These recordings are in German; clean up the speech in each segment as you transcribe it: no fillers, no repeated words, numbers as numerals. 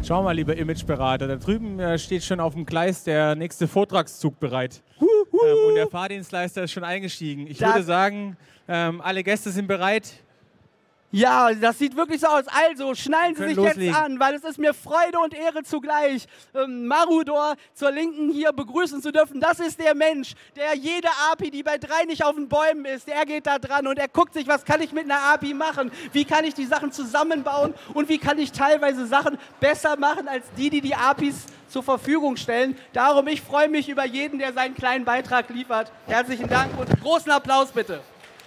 Schau mal, lieber Imageberater, da drüben steht schon auf dem Gleis der nächste Vortragszug bereit. Und der Fahrdienstleister ist schon eingestiegen. Ich würde sagen, alle Gäste sind bereit. Ja, das sieht wirklich so aus. Also, schnallen Sie sich jetzt an, weil es ist mir Freude und Ehre zugleich, Marudor zur Linken hier begrüßen zu dürfen. Das ist der Mensch, der jede API, die bei 3 nicht auf den Bäumen ist, der geht da dran und er guckt sich, was kann ich mit einer API machen? Wie kann ich die Sachen zusammenbauen und wie kann ich teilweise Sachen besser machen als die APIs zur Verfügung stellen. Darum, ich freue mich über jeden, der seinen kleinen Beitrag liefert. Herzlichen Dank und großen Applaus bitte.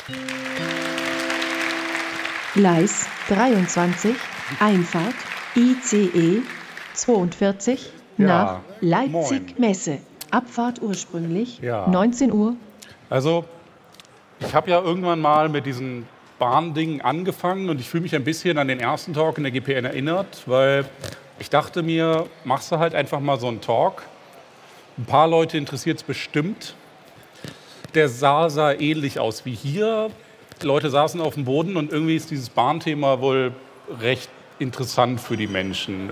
Gleis 23, Einfahrt ICE 42 nach Leipzig-Messe. Abfahrt ursprünglich 19 Uhr. Also, ich habe ja irgendwann mal mit diesen Bahndingen angefangen und ich fühle mich ein bisschen an den ersten Talk in der GPN erinnert, weil ich dachte mir, machst du halt einfach mal so einen Talk. Ein paar Leute interessiert es bestimmt. Der sah ähnlich aus wie hier. Die Leute saßen auf dem Boden und irgendwie ist dieses Bahnthema wohl recht interessant für die Menschen.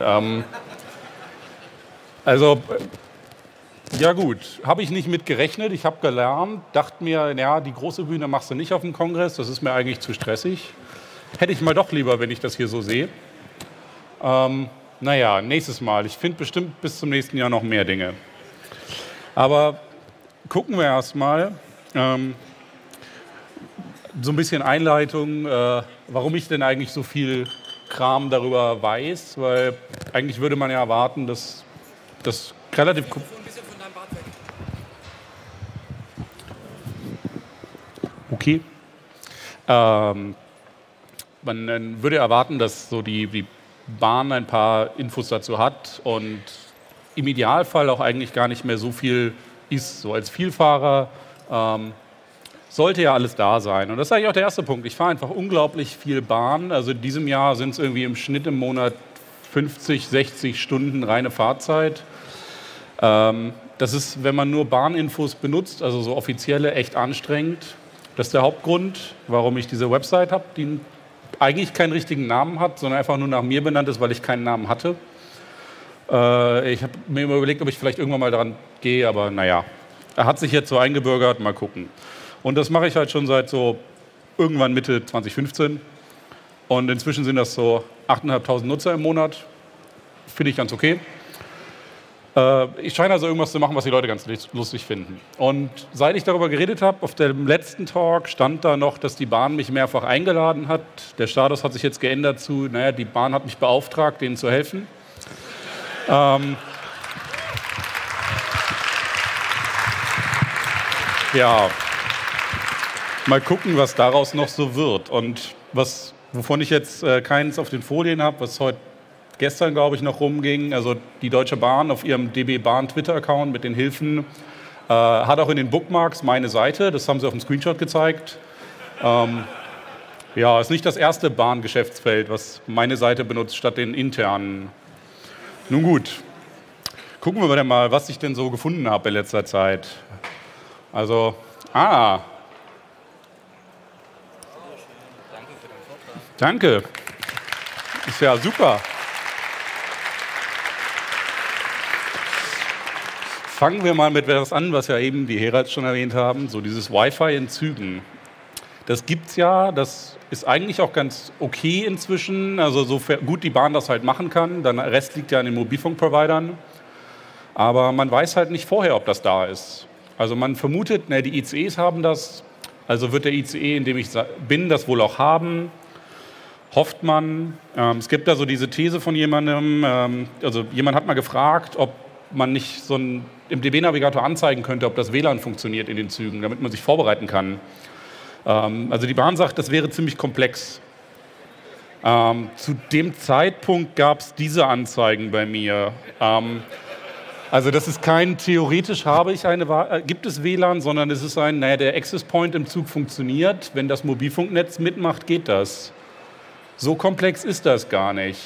Ja gut, habe ich nicht mit gerechnet. Ich habe gelernt, dachte mir, ja, die große Bühne machst du nicht auf dem Kongress, das ist mir eigentlich zu stressig. Hätte ich mal doch lieber, wenn ich das hier so sehe. Naja, nächstes Mal. Ich finde bestimmt bis zum nächsten Jahr noch mehr Dinge. Aber gucken wir erst mal. So ein bisschen Einleitung, warum ich denn eigentlich so viel Kram darüber weiß, weil eigentlich würde man ja erwarten, dass das relativ... Ein bisschen von deinem Bart weg. Okay. Man würde erwarten, dass so die Bahn ein paar Infos dazu hat und im Idealfall auch eigentlich gar nicht mehr so viel ist. So als Vielfahrer sollte ja alles da sein. Und das ist eigentlich auch der erste Punkt. Ich fahre einfach unglaublich viel Bahn. Also in diesem Jahr sind es irgendwie im Schnitt im Monat 50, 60 Stunden reine Fahrzeit. Das ist, wenn man nur Bahninfos benutzt, also so offizielle, echt anstrengend. Das ist der Hauptgrund, warum ich diese Website habe, die eigentlich keinen richtigen Namen hat, sondern einfach nur nach mir benannt ist, weil ich keinen Namen hatte. Ich habe mir immer überlegt, ob ich vielleicht irgendwann mal daran gehe, aber naja, er hat sich jetzt so eingebürgert, mal gucken. Und das mache ich halt schon seit so irgendwann Mitte 2015. Und inzwischen sind das so 8.500 Nutzer im Monat. Finde ich ganz okay. Ich scheine also irgendwas zu machen, was die Leute ganz lustig finden. Und seit ich darüber geredet habe, auf dem letzten Talk stand da noch, dass die Bahn mich mehrfach eingeladen hat. Der Status hat sich jetzt geändert zu, naja, die Bahn hat mich beauftragt, denen zu helfen. Ja. Mal gucken, was daraus noch so wird. Und wovon ich jetzt keins auf den Folien habe, was gestern, glaube ich, noch rumging, also die Deutsche Bahn auf ihrem DB Bahn Twitter-Account mit den Hilfen, hat auch in den Bookmarks meine Seite, das haben sie auf dem Screenshot gezeigt. Ja, ist nicht das erste Bahngeschäftsfeld, was meine Seite benutzt, statt den internen. Nun gut, gucken wir mal, was ich denn so gefunden habe in letzter Zeit. Also, danke. Ist ja super. Fangen wir mal mit etwas an, was ja eben die Heralds schon erwähnt haben, so dieses Wi-Fi in Zügen. Das gibt's ja, das ist eigentlich auch ganz okay inzwischen, also so gut die Bahn das halt machen kann, der Rest liegt ja an den Mobilfunkprovidern, aber man weiß halt nicht vorher, ob das da ist. Also man vermutet, die ICEs haben das, also wird der ICE, in dem ich bin, das wohl auch haben. Hofft man. Es gibt da so diese These von jemandem, also jemand hat mal gefragt, ob man nicht so im DB-Navigator anzeigen könnte, ob das WLAN funktioniert in den Zügen, damit man sich vorbereiten kann. Also die Bahn sagt, das wäre ziemlich komplex. Zu dem Zeitpunkt gab es diese Anzeigen bei mir. Also das ist kein theoretisch gibt es WLAN, sondern es ist der Access Point im Zug funktioniert. Wenn das Mobilfunknetz mitmacht, geht das. So komplex ist das gar nicht.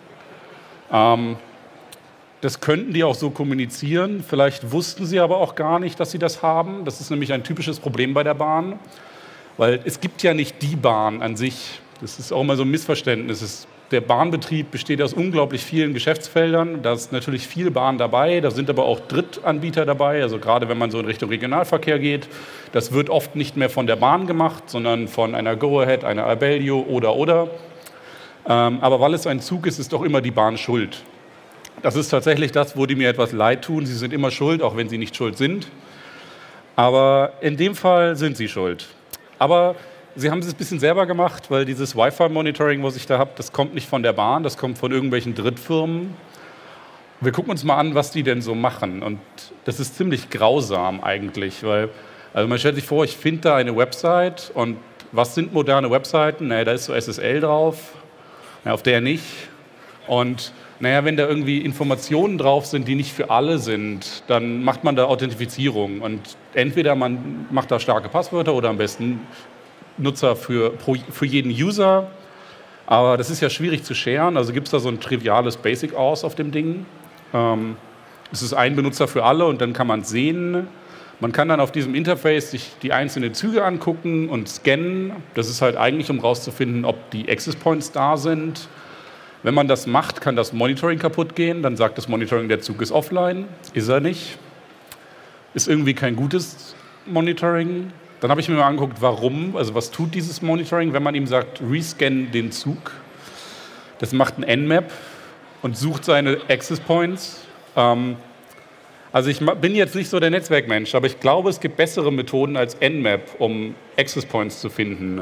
Das könnten die auch so kommunizieren. Vielleicht wussten sie aber auch gar nicht, dass sie das haben. Das ist nämlich ein typisches Problem bei der Bahn. Weil es gibt ja nicht die Bahn an sich. Das ist auch immer so ein Missverständnis. Der Bahnbetrieb besteht aus unglaublich vielen Geschäftsfeldern. Da ist natürlich viel Bahn dabei, da sind aber auch Drittanbieter dabei. Also gerade wenn man so in Richtung Regionalverkehr geht, das wird oft nicht mehr von der Bahn gemacht, sondern von einer Go-Ahead, einer Abellio oder. Aber weil es ein Zug ist, ist doch immer die Bahn schuld. Das ist tatsächlich das, wo die mir etwas leid tun. Sie sind immer schuld, auch wenn sie nicht schuld sind. Aber in dem Fall sind sie schuld. Aber sie haben es ein bisschen selber gemacht, weil dieses Wi-Fi-Monitoring, was ich da habe, das kommt nicht von der Bahn, das kommt von irgendwelchen Drittfirmen. Wir gucken uns mal an, was die denn so machen. Und das ist ziemlich grausam eigentlich, weil also man stellt sich vor, ich finde da eine Website und was sind moderne Webseiten? Naja, da ist so SSL drauf, auf der nicht. Und naja, wenn da irgendwie Informationen drauf sind, die nicht für alle sind, dann macht man da Authentifizierung. Und entweder man macht da starke Passwörter oder am besten Nutzer für jeden User, aber das ist ja schwierig zu sharen, also gibt es da so ein triviales Basic aus auf dem Ding. Es ist ein Benutzer für alle und dann kann man es sehen. Man kann dann auf diesem Interface sich die einzelnen Züge angucken und scannen. Das ist halt eigentlich, um rauszufinden, ob die Access Points da sind. Wenn man das macht, kann das Monitoring kaputt gehen, dann sagt das Monitoring, der Zug ist offline. Ist er nicht. Ist irgendwie kein gutes Monitoring. Dann habe ich mir mal angeguckt, warum, also was tut dieses Monitoring, wenn man ihm sagt, rescan den Zug. Das macht ein Nmap und sucht seine Access Points. Also ich bin jetzt nicht so der Netzwerkmensch, aber ich glaube, es gibt bessere Methoden als Nmap, um Access Points zu finden.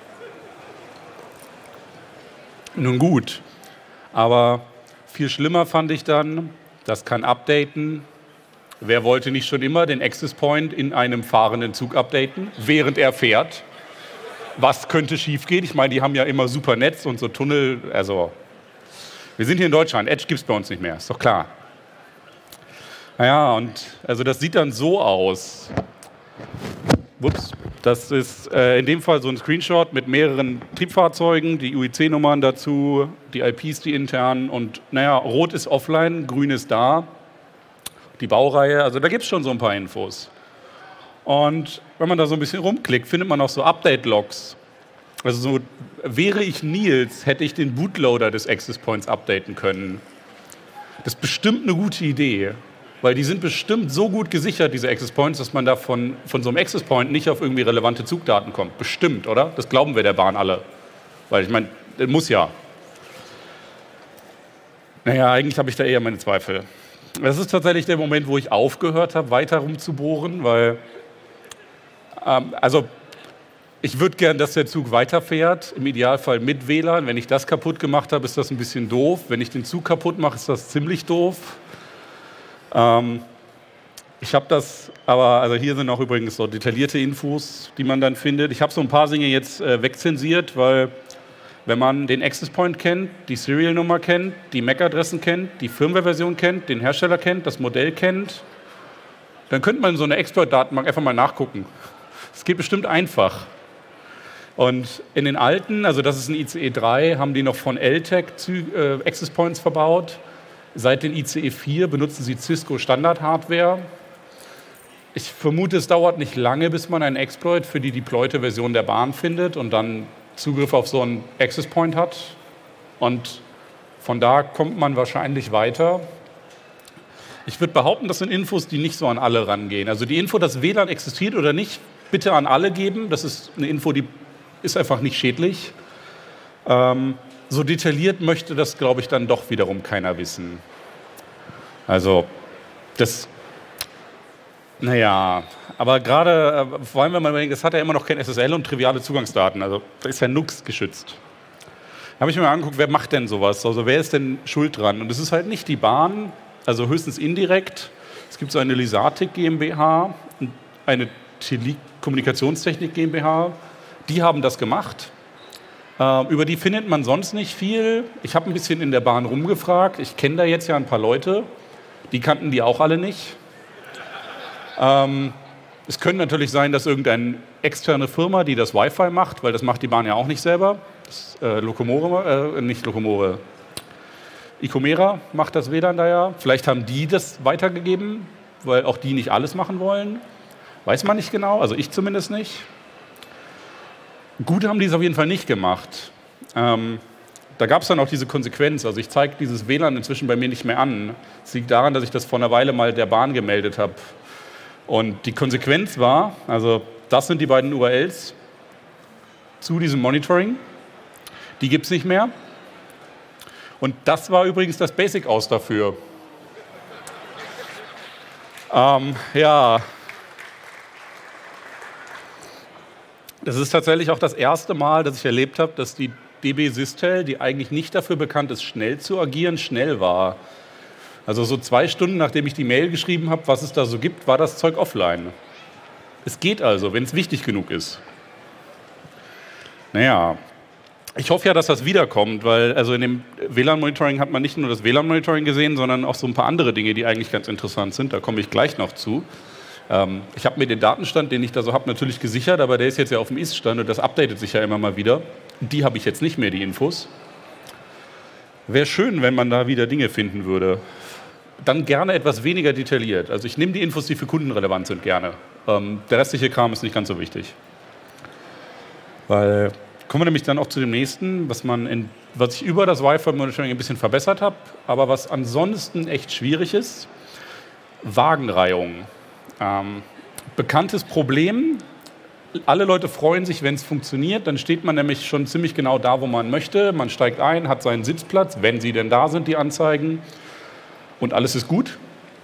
Nun gut, aber viel schlimmer fand ich dann, das kann updaten. Wer wollte nicht schon immer den Access Point in einem fahrenden Zug updaten, während er fährt? Was könnte schiefgehen? Ich meine, die haben ja immer super Netz und so Tunnel. Also, wir sind hier in Deutschland. Edge gibt es bei uns nicht mehr, ist doch klar. Naja, und also das sieht dann so aus. Ups, das ist in dem Fall so ein Screenshot mit mehreren Triebfahrzeugen, die UIC-Nummern dazu, die IPs, die internen. Und naja, rot ist offline, grün ist da. Die Baureihe, also da gibt es schon so ein paar Infos. Und wenn man da so ein bisschen rumklickt, findet man auch so Update-Logs. Also so, wäre ich Nils, hätte ich den Bootloader des Access Points updaten können. Das ist bestimmt eine gute Idee, weil die sind bestimmt so gut gesichert, diese Access Points, dass man da von so einem Access Point nicht auf irgendwie relevante Zugdaten kommt. Bestimmt, oder? Das glauben wir der Bahn alle. Weil ich meine, das muss ja. Naja, eigentlich habe ich da eher meine Zweifel. Das ist tatsächlich der Moment, wo ich aufgehört habe, weiter rumzubohren, weil also ich würde gern, dass der Zug weiterfährt, im Idealfall mit WLAN. Wenn ich das kaputt gemacht habe, ist das ein bisschen doof. Wenn ich den Zug kaputt mache, ist das ziemlich doof. Ich habe das, aber also hier sind auch übrigens so detaillierte Infos, die man dann findet. Ich habe so ein paar Dinge jetzt wegzensiert, weil wenn man den Access Point kennt, die Serial-Nummer kennt, die MAC-Adressen kennt, die Firmware-Version kennt, den Hersteller kennt, das Modell kennt, dann könnte man in so einer Exploit-Datenbank einfach mal nachgucken. Es geht bestimmt einfach. Und in den alten, also das ist ein ICE 3, haben die noch von Eltec Access Points verbaut. Seit den ICE 4 benutzen sie Cisco Standard-Hardware. Ich vermute, es dauert nicht lange, bis man einen Exploit für die deployte Version der Bahn findet und dann Zugriff auf so einen Access Point hat. Und von da kommt man wahrscheinlich weiter. Ich würde behaupten, das sind Infos, die nicht so an alle rangehen. Also die Info, dass WLAN existiert oder nicht, bitte an alle geben. Das ist eine Info, die ist einfach nicht schädlich. So detailliert möchte das, glaube ich, dann doch wiederum keiner wissen. Also das, naja, aber gerade, vor allem wenn man denkt, das hat ja immer noch kein SSL und triviale Zugangsdaten, also da ist ja nix geschützt. Da habe ich mir mal angeguckt, wer macht denn sowas, also wer ist denn schuld dran? Und es ist halt nicht die Bahn, also höchstens indirekt. Es gibt so eine Lysatic GmbH und eine Telekommunikationstechnik GmbH, die haben das gemacht. Über die findet man sonst nicht viel. Ich habe ein bisschen in der Bahn rumgefragt, ich kenne da jetzt ja ein paar Leute, die kannten die auch alle nicht. Es könnte natürlich sein, dass irgendeine externe Firma, die das Wi-Fi macht, weil das macht die Bahn ja auch nicht selber. Icomera macht das WLAN da ja. Vielleicht haben die das weitergegeben, weil auch die nicht alles machen wollen. Weiß man nicht genau, also ich zumindest nicht. Gut haben die es auf jeden Fall nicht gemacht. Da gab es dann auch diese Konsequenz. Also ich zeige dieses WLAN inzwischen bei mir nicht mehr an. Das liegt daran, dass ich das vor einer Weile mal der Bahn gemeldet habe. Und die Konsequenz war, also das sind die beiden URLs zu diesem Monitoring. Die gibt es nicht mehr. Und das war übrigens das Basic-Aus dafür. Ja. Das ist tatsächlich auch das erste Mal, dass ich erlebt habe, dass die DB Systel, die eigentlich nicht dafür bekannt ist, schnell zu agieren, schnell war. Also so 2 Stunden, nachdem ich die Mail geschrieben habe, was es da so gibt, war das Zeug offline. Es geht also, wenn es wichtig genug ist. Naja, ich hoffe ja, dass das wiederkommt, weil also in dem WLAN-Monitoring hat man nicht nur das WLAN-Monitoring gesehen, sondern auch so ein paar andere Dinge, die eigentlich ganz interessant sind. Da komme ich gleich noch zu. Ich habe mir den Datenstand, den ich da so habe, natürlich gesichert, aber der ist jetzt ja auf dem Ist-Stand und das updatet sich ja immer mal wieder. Die habe ich jetzt nicht mehr, die Infos. Wäre schön, wenn man da wieder Dinge finden würde. Dann gerne etwas weniger detailliert. Also ich nehme die Infos, die für Kunden relevant sind, gerne. Der restliche Kram ist nicht ganz so wichtig. Weil, kommen wir nämlich dann auch zu dem nächsten, was ich über das Wi-Fi-Monitoring ein bisschen verbessert habe, aber was ansonsten echt schwierig ist. Wagenreihung. Bekanntes Problem. Alle Leute freuen sich, wenn es funktioniert. Dann steht man nämlich schon ziemlich genau da, wo man möchte. Man steigt ein, hat seinen Sitzplatz, wenn sie denn da sind, die Anzeigen. Und alles ist gut.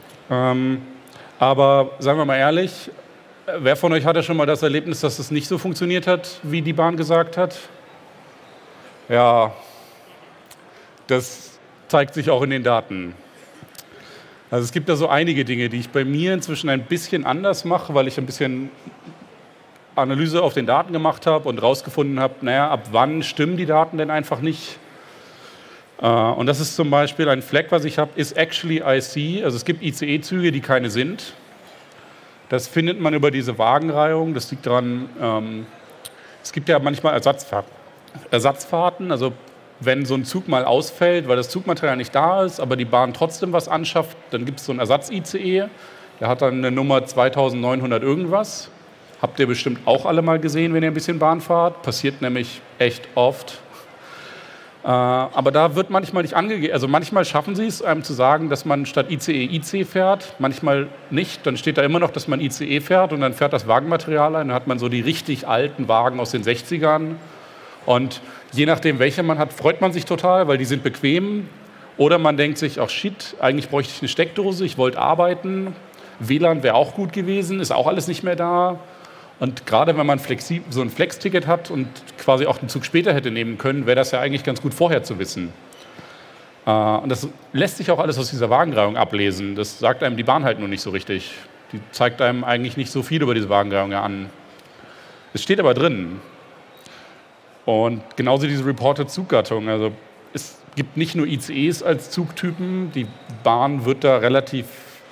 Aber sagen wir mal ehrlich, wer von euch hatte schon mal das Erlebnis, dass es nicht so funktioniert hat, wie die Bahn gesagt hat? Ja, das zeigt sich auch in den Daten. Also es gibt da so einige Dinge, die ich bei mir inzwischen ein bisschen anders mache, weil ich ein bisschen Analyse auf den Daten gemacht habe und rausgefunden habe, naja, ab wann stimmen die Daten denn einfach nicht. Und das ist zum Beispiel ein Flag, was ich habe, is actually IC. Also es gibt ICE-Züge, die keine sind. Das findet man über diese Wagenreihung. Das liegt daran, es gibt ja manchmal Ersatzfahrten. Also wenn so ein Zug mal ausfällt, weil das Zugmaterial nicht da ist, aber die Bahn trotzdem was anschafft, dann gibt es so einen Ersatz-ICE. Der hat dann eine Nummer 2900 irgendwas. Habt ihr bestimmt auch alle mal gesehen, wenn ihr ein bisschen Bahn fahrt. Passiert nämlich echt oft. Aber da wird manchmal nicht angegeben. Also manchmal schaffen sie es, einem zu sagen, dass man statt ICE IC fährt. Manchmal nicht. Dann steht da immer noch, dass man ICE fährt und dann fährt das Wagenmaterial ein. Dann hat man so die richtig alten Wagen aus den 60ern. Und je nachdem, welche man hat, freut man sich total, weil die sind bequem. Oder man denkt sich, ach shit, eigentlich bräuchte ich eine Steckdose, ich wollte arbeiten. WLAN wäre auch gut gewesen, ist auch alles nicht mehr da. Und gerade wenn man so ein Flex-Ticket hat und quasi auch den Zug später hätte nehmen können, wäre das ja eigentlich ganz gut vorher zu wissen. Und das lässt sich auch alles aus dieser Wagenreihung ablesen. Das sagt einem die Bahn halt nur nicht so richtig. Die zeigt einem eigentlich nicht so viel über diese Wagenreihung an. Es steht aber drin. Und genauso diese Reported Zuggattung. Also es gibt nicht nur ICEs als Zugtypen. Die Bahn wird da relativ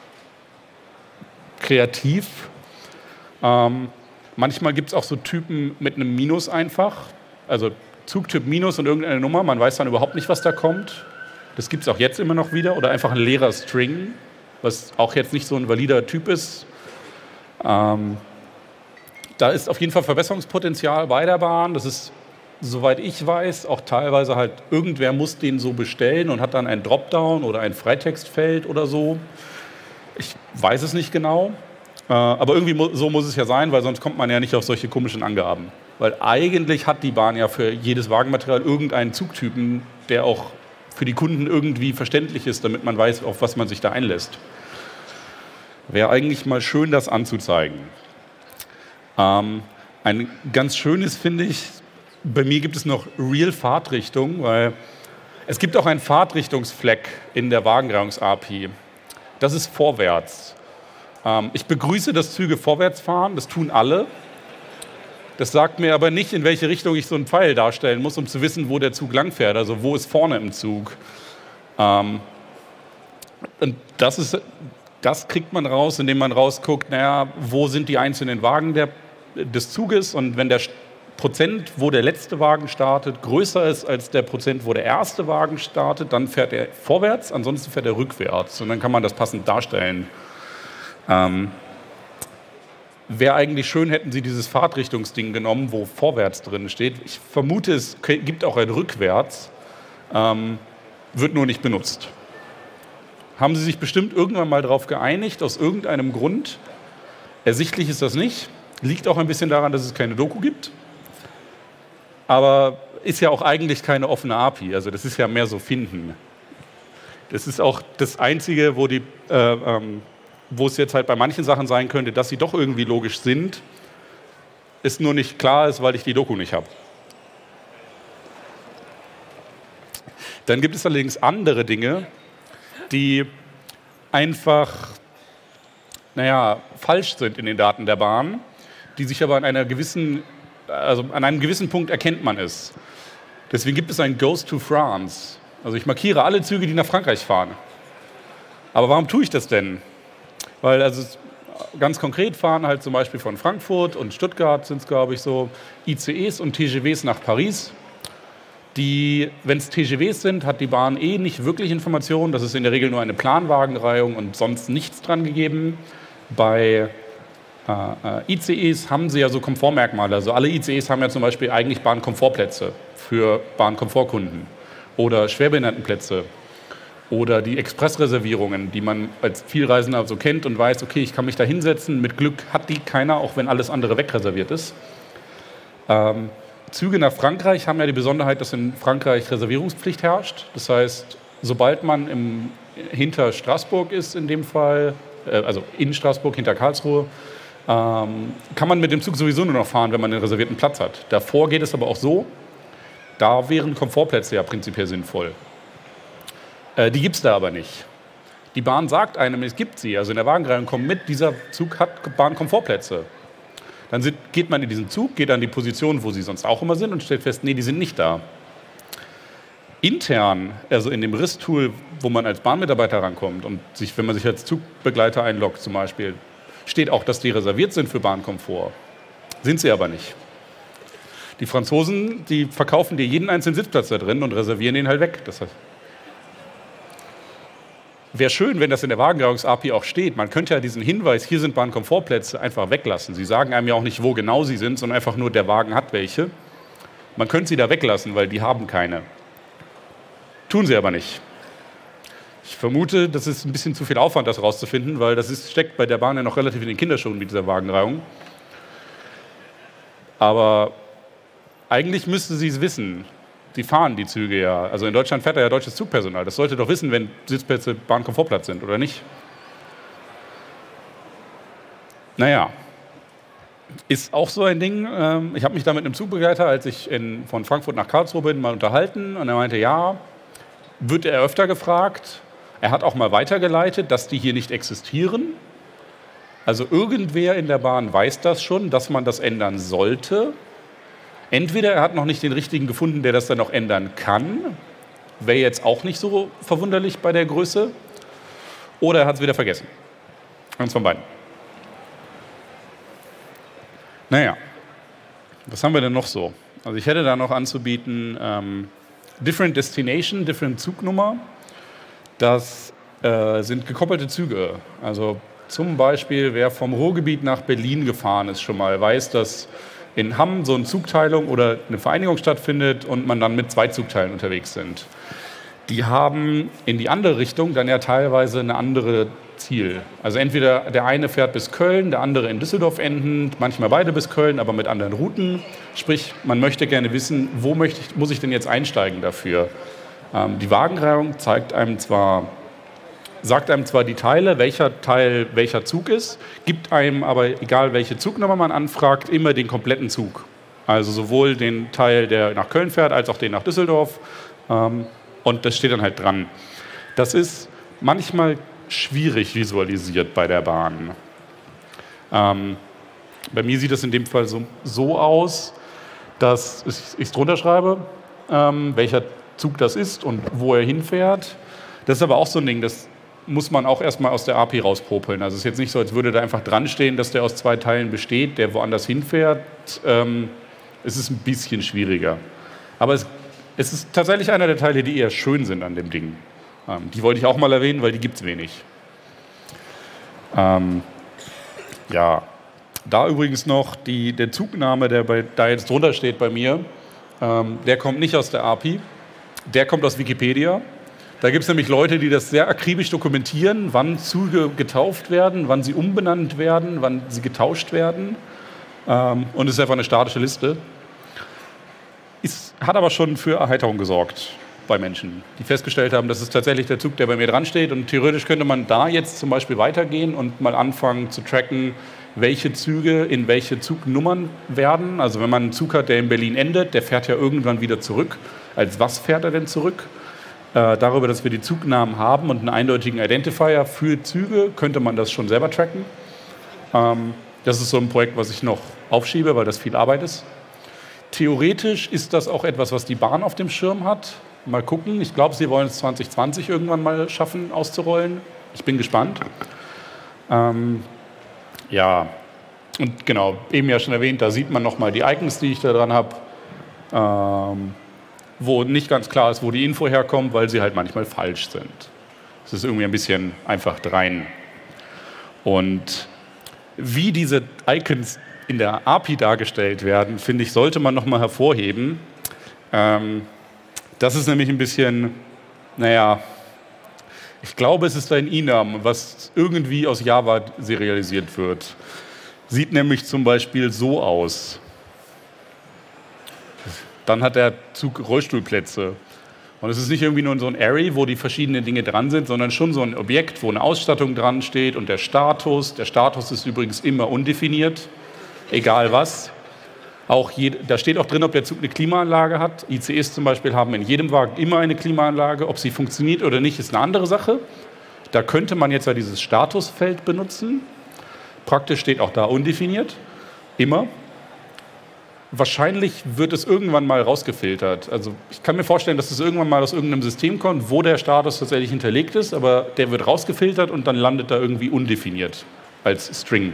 kreativ. Manchmal gibt es auch so Typen mit einem Minus einfach. Also Zugtyp Minus und irgendeine Nummer. Man weiß dann überhaupt nicht, was da kommt. Das gibt es auch jetzt immer noch wieder. Oder einfach ein leerer String, was auch jetzt nicht so ein valider Typ ist. Da ist auf jeden Fall Verbesserungspotenzial bei der Bahn. Das ist, soweit ich weiß, auch teilweise halt, irgendwer muss den so bestellen und hat dann ein Dropdown oder ein Freitextfeld oder so. Ich weiß es nicht genau, aber irgendwie so muss es ja sein, weil sonst kommt man ja nicht auf solche komischen Angaben. Weil eigentlich hat die Bahn ja für jedes Wagenmaterial irgendeinen Zugtypen, der auch für die Kunden irgendwie verständlich ist, damit man weiß, auf was man sich da einlässt. Wäre eigentlich mal schön, das anzuzeigen. Ein ganz schönes finde ich, bei mir gibt es noch Real-Fahrtrichtung, weil es gibt auch einen Fahrtrichtungsfleck in der Wagenreihungs-API. Das ist vorwärts. Ich begrüße, dass Züge vorwärts fahren, das tun alle. Das sagt mir aber nicht, in welche Richtung ich so einen Pfeil darstellen muss, um zu wissen, wo der Zug langfährt, also wo ist vorne im Zug. Und das kriegt man raus, indem man rausguckt, naja, wo sind die einzelnen Wagen des Zuges, und wenn der Prozent, wo der letzte Wagen startet, größer ist als der Prozent, wo der erste Wagen startet, dann fährt er vorwärts, ansonsten fährt er rückwärts. Und dann kann man das passend darstellen. Wäre eigentlich schön, hätten sie dieses Fahrtrichtungsding genommen, wo vorwärts drin steht. Ich vermute, es gibt auch ein rückwärts, wird nur nicht benutzt. Haben sie sich bestimmt irgendwann mal darauf geeinigt, aus irgendeinem Grund. Ersichtlich ist das nicht. Liegt auch ein bisschen daran, dass es keine Doku gibt. Aber ist ja auch eigentlich keine offene API. Also das ist ja mehr so finden. Das ist auch das Einzige, wo es jetzt halt bei manchen Sachen sein könnte, dass sie doch irgendwie logisch sind, ist nur nicht klar ist, weil ich die Doku nicht habe. Dann gibt es allerdings andere Dinge, die einfach, falsch sind in den Daten der Bahn, die sich aber an einem gewissen Punkt erkennt man es. Deswegen gibt es ein Goes to France. Also ich markiere alle Züge, die nach Frankreich fahren. Aber warum tue ich das denn? Weil also ganz konkret fahren halt zum Beispiel von Frankfurt und Stuttgart sind es, glaube ich, so ICEs und TGVs nach Paris. Wenn es TGVs sind, hat die Bahn nicht wirklich Informationen. Das ist in der Regel nur eine Planwagenreihung und sonst nichts dran gegeben. Bei ICEs haben sie ja so Komfortmerkmale. Also alle ICEs haben ja zum Beispiel eigentlich Bahnkomfortplätze für Bahnkomfortkunden oder Schwerbehindertenplätze oder die Expressreservierungen, die man als Vielreisender so kennt und weiß, okay, ich kann mich da hinsetzen. Mit Glück hat die keiner, auch wenn alles andere wegreserviert ist. Züge nach Frankreich haben ja die Besonderheit, dass in Frankreich Reservierungspflicht herrscht. Das heißt, sobald man hinter Straßburg ist, in dem Fall, also in Straßburg, hinter Karlsruhe, kann man mit dem Zug sowieso nur noch fahren, wenn man einen reservierten Platz hat. Davor geht es aber auch so, da wären Komfortplätze ja prinzipiell sinnvoll. Die gibt es da aber nicht. Die Bahn sagt einem, es gibt sie. Also in der Wagenreihung kommt mit, dieser Zug hat Bahnkomfortplätze. Dann geht man in diesen Zug, geht an die Position, wo sie sonst auch immer sind und stellt fest, nee, die sind nicht da. Intern, also in dem RIS-Tool, wo man als Bahnmitarbeiter rankommt und wenn man sich als Zugbegleiter einloggt zum Beispiel, steht auch, dass die reserviert sind für Bahnkomfort. Sind sie aber nicht. Die Franzosen, die verkaufen dir jeden einzelnen Sitzplatz da drin und reservieren den halt weg. Das heißt, wäre schön, wenn das in der Wagenreihungs-API auch steht. Man könnte ja diesen Hinweis, hier sind Bahnkomfortplätze, einfach weglassen. Sie sagen einem ja auch nicht, wo genau sie sind, sondern einfach nur, der Wagen hat welche. Man könnte sie da weglassen, weil die haben keine. Tun sie aber nicht. Ich vermute, das ist ein bisschen zu viel Aufwand, das rauszufinden, weil das steckt bei der Bahn ja noch relativ in den Kinderschuhen mit dieser Wagenreihung. Aber eigentlich müsste sie es wissen. Die fahren die Züge ja. Also in Deutschland fährt ja deutsches Zugpersonal. Das sollte doch wissen, wenn Sitzplätze Bahnkomfortplatz sind, oder nicht? Naja, ist auch so ein Ding. Ich habe mich da mit einem Zugbegleiter, als ich von Frankfurt nach Karlsruhe bin, mal unterhalten. Und er meinte, ja, wird er öfter gefragt. Er hat auch mal weitergeleitet, dass die hier nicht existieren. Also irgendwer in der Bahn weiß das schon, dass man das ändern sollte. Entweder er hat noch nicht den richtigen gefunden, der das dann noch ändern kann. Wäre jetzt auch nicht so verwunderlich bei der Größe. Oder er hat es wieder vergessen. Eins von beiden. Naja, was haben wir denn noch so? Also ich hätte da noch anzubieten, Different Destination, Different Zugnummer. Das sind gekoppelte Züge. Also zum Beispiel, wer vom Ruhrgebiet nach Berlin gefahren ist schon mal, weiß, dass in Hamm so eine Zugteilung oder eine Vereinigung stattfindet und man dann mit 2 Zugteilen unterwegs sind. Die haben in die andere Richtung dann ja teilweise eine andere Ziel. Also entweder der eine fährt bis Köln, der andere in Düsseldorf endend, manchmal beide bis Köln, aber mit anderen Routen. Sprich, man möchte gerne wissen, wo muss ich denn jetzt einsteigen dafür? Die Wagenreihung sagt einem zwar die Teile, welcher Teil welcher Zug ist, gibt einem aber, egal welche Zugnummer man anfragt, immer den kompletten Zug. Also sowohl den Teil, der nach Köln fährt, als auch den nach Düsseldorf. Und das steht dann halt dran. Das ist manchmal schwierig visualisiert bei der Bahn. Bei mir sieht das in dem Fall so aus, dass ich es drunter schreibe, welcher Zug das ist und wo er hinfährt. Das ist aber auch so ein Ding, das muss man auch erstmal aus der API rauspopeln. Also es ist jetzt nicht so, als würde da einfach dran stehen, dass der aus 2 Teilen besteht, der woanders hinfährt. Es ist ein bisschen schwieriger. Aber es ist tatsächlich einer der Teile, die eher schön sind an dem Ding. Die wollte ich auch mal erwähnen, weil die gibt es wenig. Ja, Da übrigens noch der Zugname, der da jetzt drunter steht bei mir, der kommt nicht aus der API, der kommt aus Wikipedia. Da gibt es nämlich Leute, die das sehr akribisch dokumentieren, wann Züge getauft werden, wann sie umbenannt werden, wann sie getauscht werden. Und es ist einfach eine statische Liste. Hat aber schon für Erheiterung gesorgt bei Menschen, die festgestellt haben, das ist tatsächlich der Zug, der bei mir dran steht. Und theoretisch könnte man da jetzt zum Beispiel weitergehen und mal anfangen zu tracken, welche Züge in welche Zugnummern werden. Also wenn man einen Zug hat, der in Berlin endet, der fährt ja irgendwann wieder zurück. Als was fährt er denn zurück? Darüber, dass wir die Zugnamen haben und einen eindeutigen Identifier für Züge, könnte man das schon selber tracken. Das ist so ein Projekt, was ich noch aufschiebe, weil das viel Arbeit ist. Theoretisch ist das auch etwas, was die Bahn auf dem Schirm hat. Mal gucken. Ich glaube, sie wollen es 2020 irgendwann mal schaffen, auszurollen. Ich bin gespannt. Ja, und genau, eben ja schon erwähnt, da sieht man nochmal die Icons, die ich da dran habe, wo nicht ganz klar ist, wo die Info herkommt, weil sie halt manchmal falsch sind. Das ist irgendwie ein bisschen einfach drein. Und wie diese Icons in der API dargestellt werden, finde ich, sollte man nochmal hervorheben. Das ist nämlich ein bisschen, naja, ich glaube, es ist ein Enum, was irgendwie aus Java serialisiert wird. Sieht nämlich zum Beispiel so aus. Dann hat der Zug Rollstuhlplätze. Und es ist nicht irgendwie nur so ein Array, wo die verschiedenen Dinge dran sind, sondern schon so ein Objekt, wo eine Ausstattung dran steht und der Status. Der Status ist übrigens immer undefiniert, egal was. Da steht auch drin, ob der Zug eine Klimaanlage hat. ICEs zum Beispiel haben in jedem Wagen immer eine Klimaanlage. Ob sie funktioniert oder nicht, ist eine andere Sache. Da könnte man jetzt ja dieses Statusfeld benutzen. Praktisch steht auch da undefiniert, immer. Wahrscheinlich wird es irgendwann mal rausgefiltert. Also ich kann mir vorstellen, dass es irgendwann mal aus irgendeinem System kommt, wo der Status tatsächlich hinterlegt ist, aber der wird rausgefiltert und dann landet da irgendwie undefiniert als String.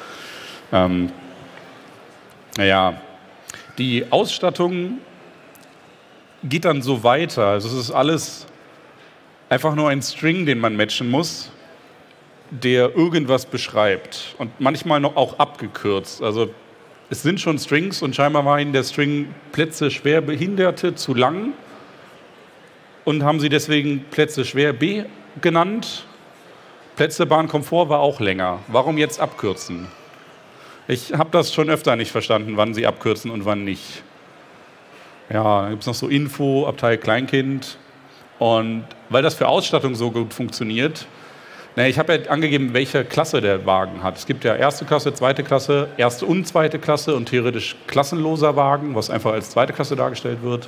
Naja, die Ausstattung geht dann so weiter. Also es ist alles einfach nur ein String, den man matchen muss, der irgendwas beschreibt und manchmal noch auch abgekürzt. Also es sind schon Strings und scheinbar war Ihnen der String Plätze Schwerbehinderte zu lang und haben Sie deswegen Plätze schwer B genannt. Plätze Bahnkomfort war auch länger. Warum jetzt abkürzen? Ich habe das schon öfter nicht verstanden, wann Sie abkürzen und wann nicht. Ja, dann gibt es noch so Info, Abteil Kleinkind. Und weil das für Ausstattung so gut funktioniert, ich habe ja angegeben, welche Klasse der Wagen hat. Es gibt ja erste Klasse, zweite Klasse, erste und zweite Klasse und theoretisch klassenloser Wagen, was einfach als zweite Klasse dargestellt wird.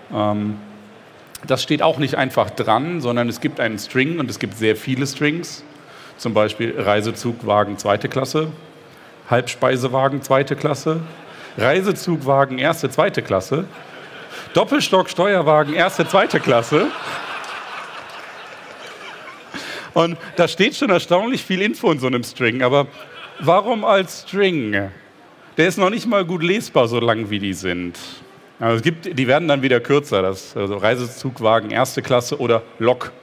Das steht auch nicht einfach dran, sondern es gibt einen String und es gibt sehr viele Strings. Zum Beispiel Reisezugwagen zweite Klasse, Halbspeisewagen zweite Klasse, Reisezugwagen erste, zweite Klasse, Doppelstock-Steuerwagen erste, zweite Klasse. Und da steht schon erstaunlich viel Info in so einem String. Aber warum als String? Der ist noch nicht mal gut lesbar, so lang wie die sind. Also die werden dann wieder kürzer. Also Reisezugwagen erste Klasse oder Lok.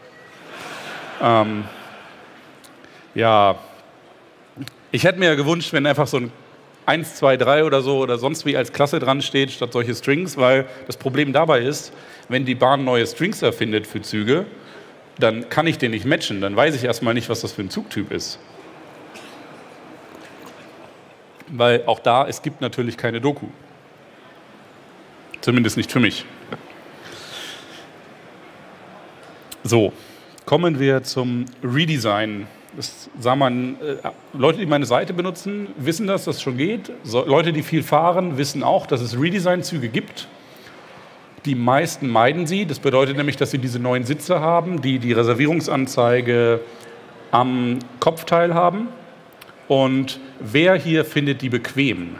Ja, ich hätte mir ja gewünscht, wenn einfach so ein 1, 2, 3 oder so oder sonst wie als Klasse dran steht, statt solche Strings, weil das Problem dabei ist, wenn die Bahn neue Strings erfindet für Züge, dann kann ich den nicht matchen, dann weiß ich erstmal nicht, was das für ein Zugtyp ist. Weil auch da, es gibt natürlich keine Doku. Zumindest nicht für mich. So, kommen wir zum Redesign. Das sah man, Leute, die meine Seite benutzen, wissen dass das schon geht. Leute, die viel fahren, wissen auch, dass es Redesign-Züge gibt. Die meisten meiden sie. Das bedeutet nämlich, dass sie diese neuen Sitze haben, die die Reservierungsanzeige am Kopfteil haben. Und wer hier findet die bequem?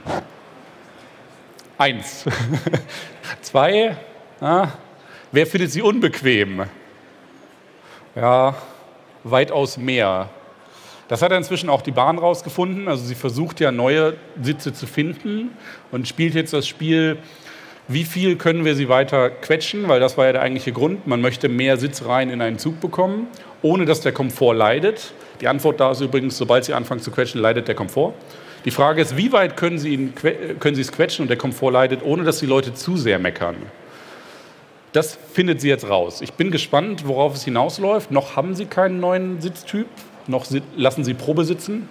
1. 2. Wer findet sie unbequem? Ja, weitaus mehr. Das hat inzwischen auch die Bahn rausgefunden. Also sie versucht ja neue Sitze zu finden und spielt jetzt das Spiel, wie viel können wir sie weiter quetschen, weil das war ja der eigentliche Grund. Man möchte mehr Sitzreihen in einen Zug bekommen, ohne dass der Komfort leidet. Die Antwort da ist übrigens, sobald Sie anfangen zu quetschen, leidet der Komfort. Die Frage ist, wie weit können Sie es quetschen und der Komfort leidet, ohne dass die Leute zu sehr meckern? Das findet sie jetzt raus. Ich bin gespannt, worauf es hinausläuft. Noch haben sie keinen neuen Sitztyp, noch lassen sie Probe sitzen.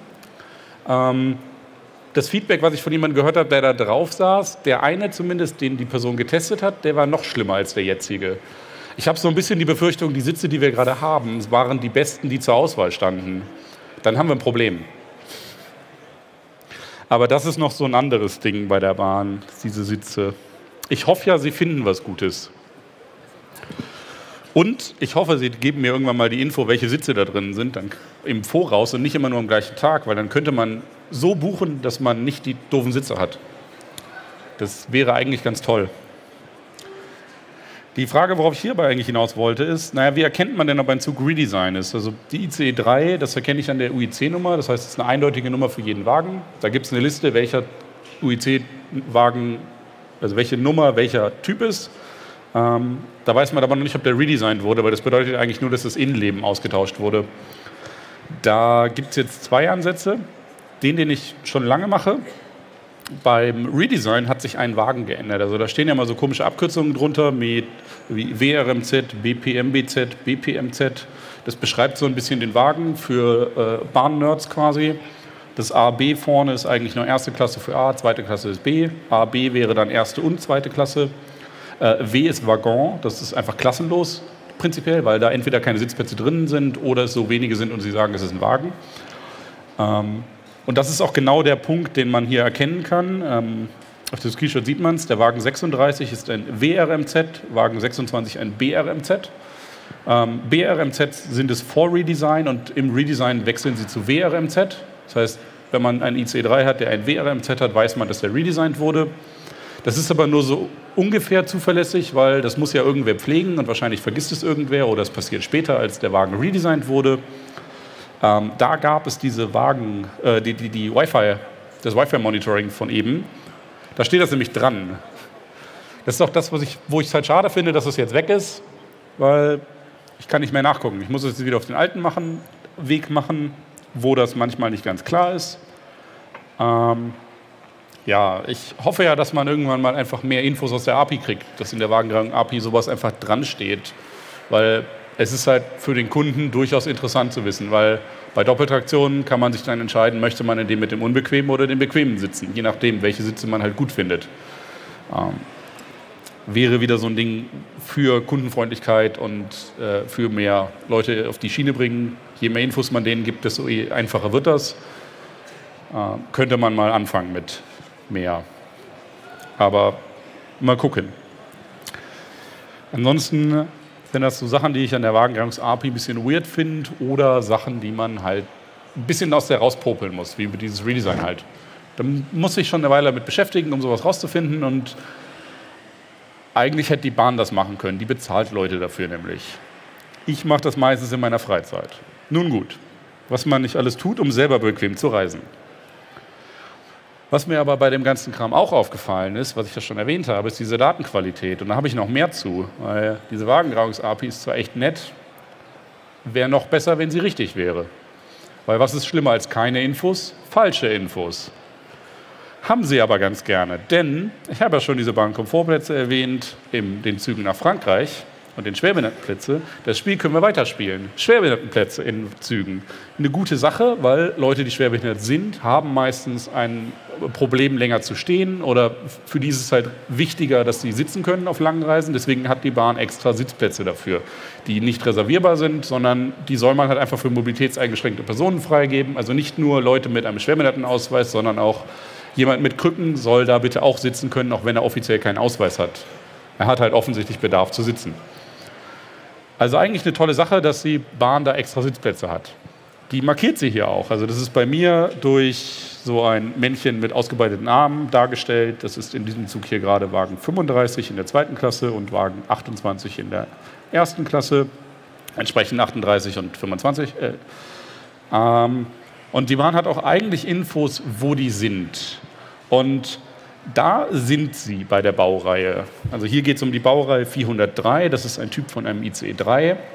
Das Feedback, was ich von jemandem gehört habe, der da drauf saß, der eine zumindest, den die Person getestet hat, der war noch schlimmer als der jetzige. Ich habe so ein bisschen die Befürchtung, die Sitze, die wir gerade haben, waren die besten, die zur Auswahl standen. Dann haben wir ein Problem. Aber das ist noch so ein anderes Ding bei der Bahn, diese Sitze. Ich hoffe ja, sie finden was Gutes. Und ich hoffe, Sie geben mir irgendwann mal die Info, welche Sitze da drin sind, dann im Voraus und nicht immer nur am gleichen Tag, weil dann könnte man so buchen, dass man nicht die doofen Sitze hat. Das wäre eigentlich ganz toll. Die Frage, worauf ich hierbei eigentlich hinaus wollte, ist, naja, wie erkennt man denn, ob ein Zug Redesign ist? Also die ICE 3, das erkenne ich an der UIC-Nummer, das heißt, es ist eine eindeutige Nummer für jeden Wagen. Da gibt es eine Liste, welcher UIC-Wagen, also welche Nummer, welcher Typ ist. Da weiß man aber noch nicht, ob der redesigned wurde, weil das bedeutet eigentlich nur, dass das Innenleben ausgetauscht wurde. Da gibt es jetzt 2 Ansätze. Den ich schon lange mache. Beim Redesign hat sich ein Wagen geändert. Also da stehen ja mal so komische Abkürzungen drunter, wie WRMZ, BPMBZ, BPMZ. Das beschreibt so ein bisschen den Wagen für Bahnnerds quasi. Das AB vorne ist eigentlich nur erste Klasse für A, zweite Klasse ist B. AB wäre dann erste und zweite Klasse. W ist Waggon, das ist einfach klassenlos prinzipiell, weil da entweder keine Sitzplätze drin sind oder es so wenige sind und Sie sagen, es ist ein Wagen. Und das ist auch genau der Punkt, den man hier erkennen kann. Auf dem Screenshot sieht man es, der Wagen 36 ist ein WRMZ, Wagen 26 ein BRMZ. BRMZ sind es vor Redesign und im Redesign wechseln sie zu WRMZ. Das heißt, wenn man einen ICE 3 hat, der ein WRMZ hat, weiß man, dass der redesigned wurde. Das ist aber nur so ungefähr zuverlässig, weil das muss ja irgendwer pflegen und wahrscheinlich vergisst es irgendwer oder es passiert später, als der Wagen redesigned wurde. Da gab es diese Wagen, das Wi-Fi-Monitoring von eben. Da steht das nämlich dran. Das ist auch das, wo ich es halt schade finde, dass es jetzt weg ist, weil ich kann nicht mehr nachgucken. Ich muss es jetzt wieder auf den alten Weg machen, wo das manchmal nicht ganz klar ist. Ja, ich hoffe ja, dass man irgendwann mal einfach mehr Infos aus der API kriegt, dass in der Wagengang-API sowas einfach dran steht, weil es ist halt für den Kunden durchaus interessant zu wissen, weil bei Doppeltraktionen kann man sich dann entscheiden, möchte man in dem mit dem unbequemen oder dem bequemen sitzen, je nachdem, welche Sitze man halt gut findet. Wäre wieder so ein Ding für Kundenfreundlichkeit und für mehr Leute auf die Schiene bringen. Je mehr Infos man denen gibt, desto einfacher wird das. Könnte man mal anfangen mit mehr. Aber mal gucken. Ansonsten sind das so Sachen, die ich an der Wagengangs-API ein bisschen weird finde oder Sachen, die man halt ein bisschen aus der rauspopeln muss, wie dieses Redesign halt. Da muss ich schon eine Weile damit beschäftigen, um sowas rauszufinden und eigentlich hätte die Bahn das machen können. Die bezahlt Leute dafür nämlich. Ich mache das meistens in meiner Freizeit. Nun gut, was man nicht alles tut, um selber bequem zu reisen. Was mir aber bei dem ganzen Kram auch aufgefallen ist, was ich ja schon erwähnt habe, ist diese Datenqualität. Und da habe ich noch mehr zu, weil diese Wagengangs-API ist zwar echt nett, wäre noch besser, wenn sie richtig wäre. Weil was ist schlimmer als keine Infos? Falsche Infos. Haben sie aber ganz gerne, denn ich habe ja schon diese Bahnkomfortplätze erwähnt, in den Zügen nach Frankreich und den Schwerbehindertenplätze. Das Spiel können wir weiterspielen. Schwerbehindertenplätze in Zügen. Eine gute Sache, weil Leute, die schwerbehindert sind, haben meistens ein Problem, länger zu stehen oder für die ist es halt wichtiger, dass sie sitzen können auf langen Reisen. Deswegen hat die Bahn extra Sitzplätze dafür, die nicht reservierbar sind, sondern die soll man halt einfach für mobilitätseingeschränkte Personen freigeben. Also nicht nur Leute mit einem Schwerbehindertenausweis, sondern auch jemand mit Krücken soll da bitte auch sitzen können, auch wenn er offiziell keinen Ausweis hat. Er hat halt offensichtlich Bedarf zu sitzen. Also eigentlich eine tolle Sache, dass die Bahn da extra Sitzplätze hat. Die markiert sie hier auch. Also das ist bei mir durch so ein Männchen mit ausgebreiteten Armen dargestellt. Das ist in diesem Zug hier gerade Wagen 35 in der zweiten Klasse und Wagen 28 in der ersten Klasse. Entsprechend 38 und 25. Und die Bahn hat auch eigentlich Infos, wo die sind. Und da sind sie bei der Baureihe. Also hier geht es um die Baureihe 403. Das ist ein Typ von einem ICE 3.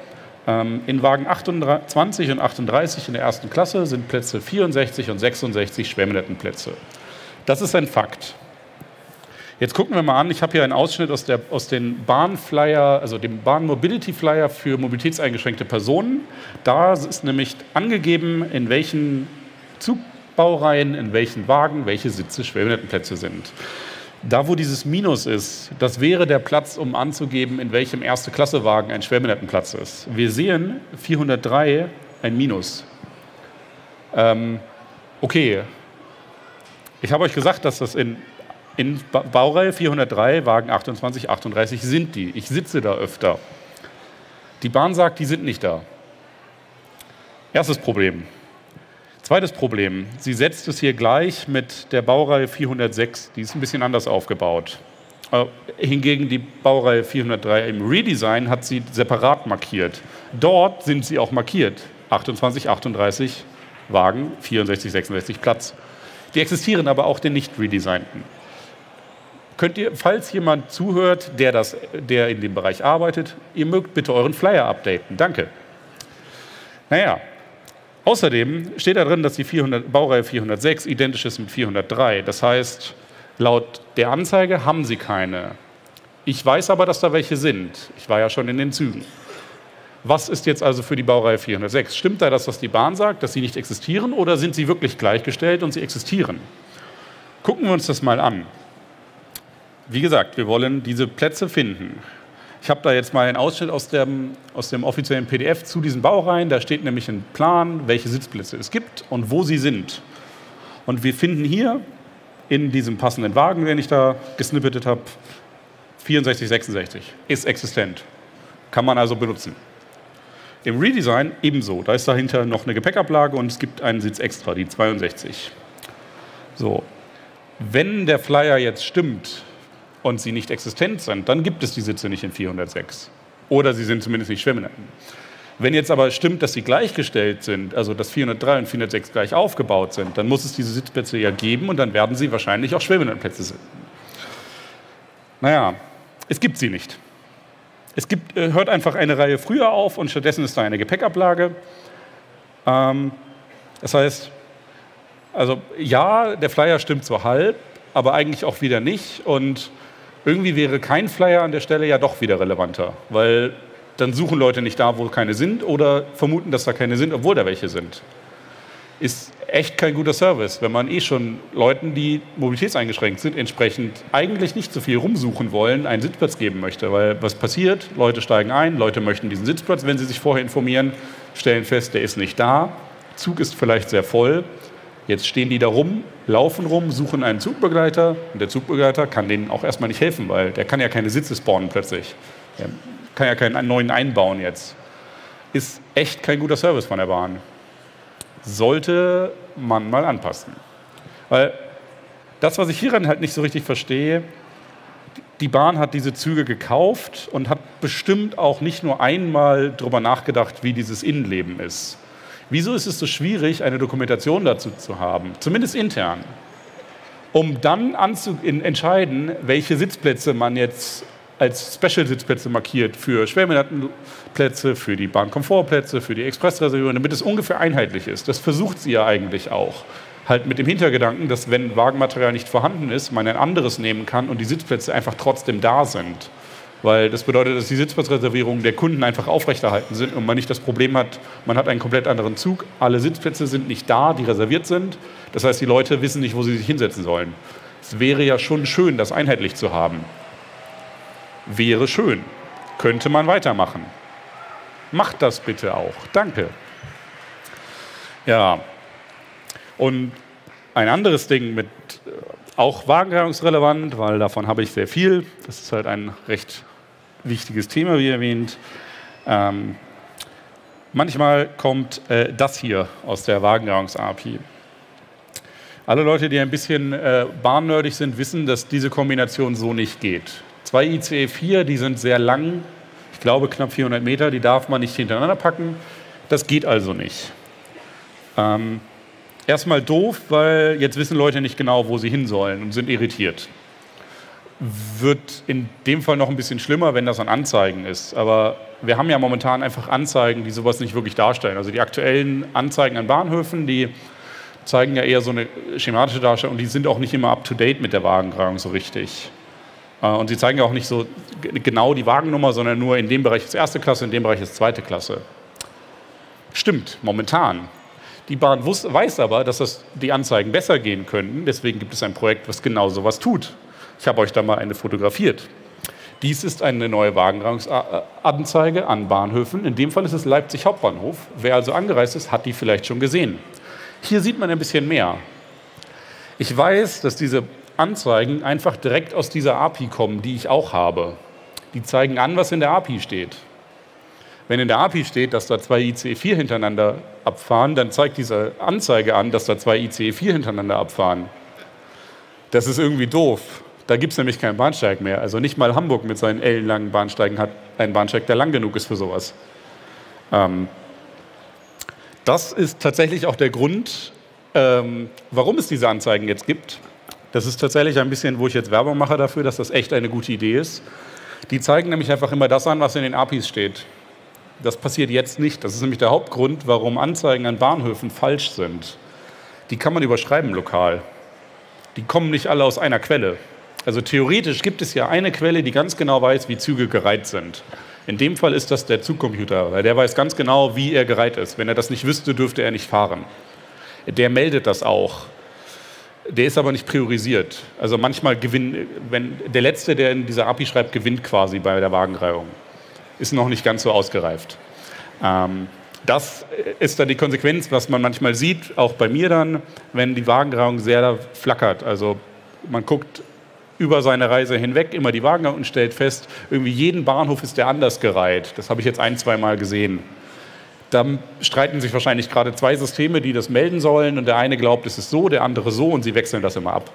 In Wagen 28 und 38 in der ersten Klasse sind Plätze 64 und 66 Schwerbehindertenplätze. Das ist ein Fakt. Jetzt gucken wir mal an, ich habe hier einen Ausschnitt aus dem Bahnflyer, also dem Bahn-Mobility-Flyer für mobilitätseingeschränkte Personen. Da ist nämlich angegeben, in welchen Zugbaureihen, in welchen Wagen, welche Sitze Schwerbehindertenplätze sind. Da, wo dieses Minus ist, das wäre der Platz, um anzugeben, in welchem Erste-Klasse-Wagen ein Schwerbehindertenplatz ist. Wir sehen 403 ein Minus. Okay, ich habe euch gesagt, dass das in Baureihe 403, Wagen 28, 38 sind die. Ich sitze da öfter. Die Bahn sagt, die sind nicht da. Erstes Problem. Zweites Problem, sie setzt es hier gleich mit der Baureihe 406, die ist ein bisschen anders aufgebaut. Hingegen die Baureihe 403 im Redesign hat sie separat markiert. Dort sind sie auch markiert, 28, 38 Wagen, 64, 66 Platz. Die existieren aber auch den nicht redesignten. Könnt ihr, falls jemand zuhört, der in dem Bereich arbeitet, ihr mögt bitte euren Flyer updaten. Danke. Naja. Außerdem steht da drin, dass die Baureihe 406 identisch ist mit 403. Das heißt, laut der Anzeige haben sie keine. Ich weiß aber, dass da welche sind. Ich war ja schon in den Zügen. Was ist jetzt also für die Baureihe 406? Stimmt da das, was die Bahn sagt, dass sie nicht existieren, oder sind sie wirklich gleichgestellt und sie existieren? Gucken wir uns das mal an. Wie gesagt, wir wollen diese Plätze finden. Ich habe da jetzt mal einen Ausschnitt aus dem offiziellen PDF zu diesen Baureihen. Da steht nämlich ein Plan, welche Sitzplätze es gibt und wo sie sind. Und wir finden hier in diesem passenden Wagen, den ich da gesnippetet habe, 64, 66. Ist existent. Kann man also benutzen. Im Redesign ebenso. Da ist dahinter noch eine Gepäckablage und es gibt einen Sitz extra, die 62. So. Wenn der Flyer jetzt stimmt und sie nicht existent sind, dann gibt es die Sitze nicht in 406. Oder sie sind zumindest nicht Schwerbehinderten. Wenn jetzt aber stimmt, dass sie gleichgestellt sind, also dass 403 und 406 gleich aufgebaut sind, dann muss es diese Sitzplätze ja geben und dann werden sie wahrscheinlich auch Schwerbehindertenplätze sein. Naja, es gibt sie nicht. Hört einfach eine Reihe früher auf und stattdessen ist da eine Gepäckablage. Das heißt, also ja, der Flyer stimmt so halb, aber eigentlich auch wieder nicht. Und irgendwie wäre kein Flyer an der Stelle ja doch wieder relevanter, weil dann suchen Leute nicht da, wo keine sind, oder vermuten, dass da keine sind, obwohl da welche sind. Ist echt kein guter Service, wenn man schon Leuten, die mobilitätseingeschränkt sind, entsprechend eigentlich nicht so viel rumsuchen wollen, einen Sitzplatz geben möchte. Weil was passiert? Leute steigen ein, Leute möchten diesen Sitzplatz, wenn sie sich vorher informieren, stellen fest, der ist nicht da, Zug ist vielleicht sehr voll. Jetzt stehen die da rum, laufen rum, suchen einen Zugbegleiter und der Zugbegleiter kann denen auch erstmal nicht helfen, weil der kann ja keine Sitze spawnen plötzlich. Der kann ja keinen neuen einbauen jetzt. Ist echt kein guter Service von der Bahn. Sollte man mal anpassen. Weil das, was ich hieran halt nicht so richtig verstehe, die Bahn hat diese Züge gekauft und hat bestimmt auch nicht nur einmal darüber nachgedacht, wie dieses Innenleben ist. Wieso ist es so schwierig, eine Dokumentation dazu zu haben, zumindest intern, um dann entscheiden, welche Sitzplätze man jetzt als Special-Sitzplätze markiert für Schwerbehindertenplätze, für die Bahnkomfortplätze, für die Expressreservierung, damit es ungefähr einheitlich ist. Das versucht sie ja eigentlich auch. Halt mit dem Hintergedanken, dass wenn Wagenmaterial nicht vorhanden ist, man ein anderes nehmen kann und die Sitzplätze einfach trotzdem da sind. Weil das bedeutet, dass die Sitzplatzreservierungen der Kunden einfach aufrechterhalten sind und man nicht das Problem hat, man hat einen komplett anderen Zug, alle Sitzplätze sind nicht da, die reserviert sind. Das heißt, die Leute wissen nicht, wo sie sich hinsetzen sollen. Es wäre ja schon schön, das einheitlich zu haben. Wäre schön. Könnte man weitermachen. Macht das bitte auch. Danke. Ja. Und ein anderes Ding mit auch wagenreihungsrelevant, weil davon habe ich sehr viel. Das ist halt ein recht wichtiges Thema, wie erwähnt. Manchmal kommt das hier aus der Wagenreihungs-API. Alle Leute, die ein bisschen bahnnerdig sind, wissen, dass diese Kombination so nicht geht. 2 ICE 4, die sind sehr lang, ich glaube knapp 400 Meter, die darf man nicht hintereinander packen. Das geht also nicht. Erstmal doof, weil jetzt wissen Leute nicht genau, wo sie hin sollen und sind irritiert. Wird in dem Fall noch ein bisschen schlimmer, wenn das an Anzeigen ist. Aber wir haben ja momentan einfach Anzeigen, die sowas nicht wirklich darstellen. Also die aktuellen Anzeigen an Bahnhöfen, die zeigen ja eher so eine schematische Darstellung und die sind auch nicht immer up-to-date mit der Wagenreihung so richtig. Und sie zeigen ja auch nicht so genau die Wagennummer, sondern nur in dem Bereich ist erste Klasse, in dem Bereich ist zweite Klasse. Stimmt, momentan. Die Bahn weiß aber, dass die Anzeigen besser gehen könnten. Deswegen gibt es ein Projekt, was genau sowas tut. Ich habe euch da mal eine fotografiert. Dies ist eine neue Wagenreihungsanzeige an Bahnhöfen. In dem Fall ist es Leipzig Hauptbahnhof. Wer also angereist ist, hat die vielleicht schon gesehen. Hier sieht man ein bisschen mehr. Ich weiß, dass diese Anzeigen einfach direkt aus dieser API kommen, die ich auch habe. Die zeigen an, was in der API steht. Wenn in der API steht, dass da 2 ICE 4 hintereinander abfahren, dann zeigt diese Anzeige an, dass da 2 ICE 4 hintereinander abfahren. Das ist irgendwie doof. Da gibt es nämlich keinen Bahnsteig mehr. Also nicht mal Hamburg mit seinen ellenlangen Bahnsteigen hat einen Bahnsteig, der lang genug ist für sowas. Das ist tatsächlich auch der Grund, warum es diese Anzeigen jetzt gibt. Das ist tatsächlich ein bisschen, wo ich jetzt Werbung mache dafür, dass das echt eine gute Idee ist. Die zeigen nämlich einfach immer das an, was in den APIs steht. Das passiert jetzt nicht. Das ist nämlich der Hauptgrund, warum Anzeigen an Bahnhöfen falsch sind. Die kann man überschreiben lokal. Die kommen nicht alle aus einer Quelle. Also theoretisch gibt es ja eine Quelle, die ganz genau weiß, wie Züge gereiht sind. In dem Fall ist das der Zugcomputer, weil der weiß ganz genau, wie er gereiht ist. Wenn er das nicht wüsste, dürfte er nicht fahren. Der meldet das auch. Der ist aber nicht priorisiert. Also manchmal wenn der Letzte, der in dieser API schreibt, gewinnt quasi bei der Wagenreihung. Ist noch nicht ganz so ausgereift. Das ist dann die Konsequenz, was man manchmal sieht, auch bei mir dann, wenn die Wagenreihung sehr flackert. Also man guckt über seine Reise hinweg immer die Wagen und stellt fest, irgendwie jeden Bahnhof ist der anders gereiht. Das habe ich jetzt 1-2 Mal gesehen. Da streiten sich wahrscheinlich gerade 2 Systeme, die das melden sollen. Und der eine glaubt, es ist so, der andere so. Und sie wechseln das immer ab.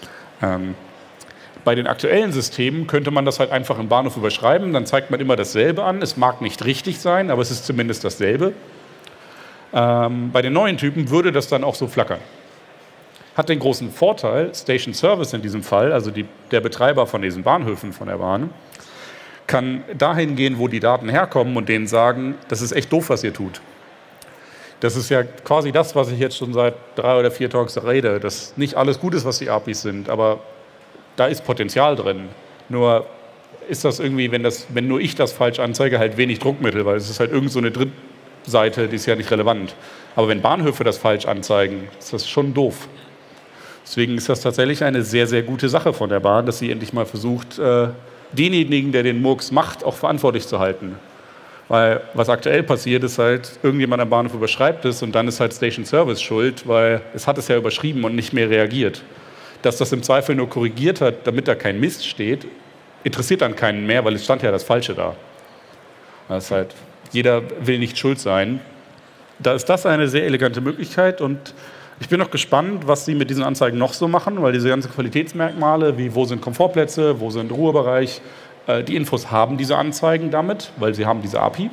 Bei den aktuellen Systemen könnte man das halt einfach im Bahnhof überschreiben. Dann zeigt man immer dasselbe an. Es mag nicht richtig sein, aber es ist zumindest dasselbe. Bei den neuen Typen würde das dann auch so flackern. Hat den großen Vorteil, Station Service in diesem Fall, also der Betreiber von diesen Bahnhöfen von der Bahn, kann dahin gehen, wo die Daten herkommen und denen sagen, das ist echt doof, was ihr tut. Das ist ja quasi das, was ich jetzt schon seit 3 oder 4 Talks rede, dass nicht alles gut ist, was die APIs sind, aber da ist Potenzial drin. Nur ist das irgendwie, wenn nur ich das falsch anzeige, halt wenig Druckmittel, weil es ist halt irgend so eine Drittseite, die ist ja nicht relevant. Aber wenn Bahnhöfe das falsch anzeigen, ist das schon doof. Deswegen ist das tatsächlich eine sehr, sehr gute Sache von der Bahn, dass sie endlich mal versucht, denjenigen, der den Murks macht, auch verantwortlich zu halten. Weil was aktuell passiert, ist halt, irgendjemand am Bahnhof überschreibt es und dann ist halt Station Service schuld, weil es hat es ja überschrieben und nicht mehr reagiert. Dass das im Zweifel nur korrigiert hat, damit da kein Mist steht, interessiert dann keinen mehr, weil es stand ja das Falsche da. Das ist halt, jeder will nicht schuld sein. Da ist das eine sehr elegante Möglichkeit und ich bin noch gespannt, was Sie mit diesen Anzeigen noch so machen, weil diese ganzen Qualitätsmerkmale, wie wo sind Komfortplätze, wo sind Ruhebereich, die Infos haben diese Anzeigen damit, weil sie haben diese API.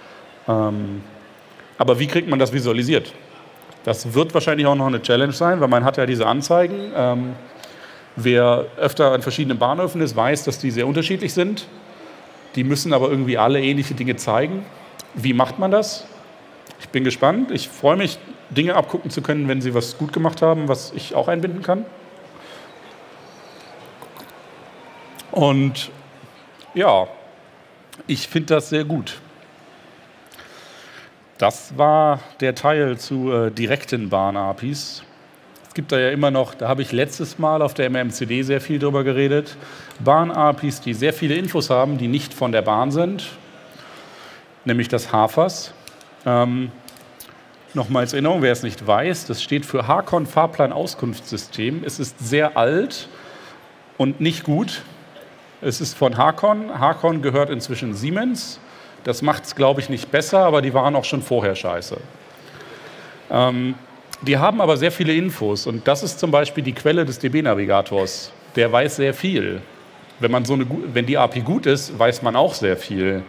Aber wie kriegt man das visualisiert? Das wird wahrscheinlich auch noch eine Challenge sein, weil man hat ja diese Anzeigen. Wer öfter an verschiedenen Bahnhöfen ist, weiß, dass die sehr unterschiedlich sind. Die müssen aber irgendwie alle ähnliche Dinge zeigen. Wie macht man das? Ich bin gespannt. Ich freue mich, Dinge abgucken zu können, wenn sie was gut gemacht haben, was ich auch einbinden kann. Und ja, ich finde das sehr gut. Das war der Teil zu direkten Bahn-APIs. Es gibt da ja immer noch, da habe ich letztes Mal auf der MMCD sehr viel drüber geredet, Bahn-APIs, die sehr viele Infos haben, die nicht von der Bahn sind, nämlich das HAFAS. Nochmal als Erinnerung, wer es nicht weiß, das steht für HACON Fahrplan-Auskunftssystem. Es ist sehr alt und nicht gut. Es ist von HACON. HACON gehört inzwischen Siemens. Das macht es, glaube ich, nicht besser, aber die waren auch schon vorher scheiße. Die haben aber sehr viele Infos und das ist zum Beispiel die Quelle des DB-Navigators. Der weiß sehr viel. Wenn die API gut ist, weiß man auch sehr viel.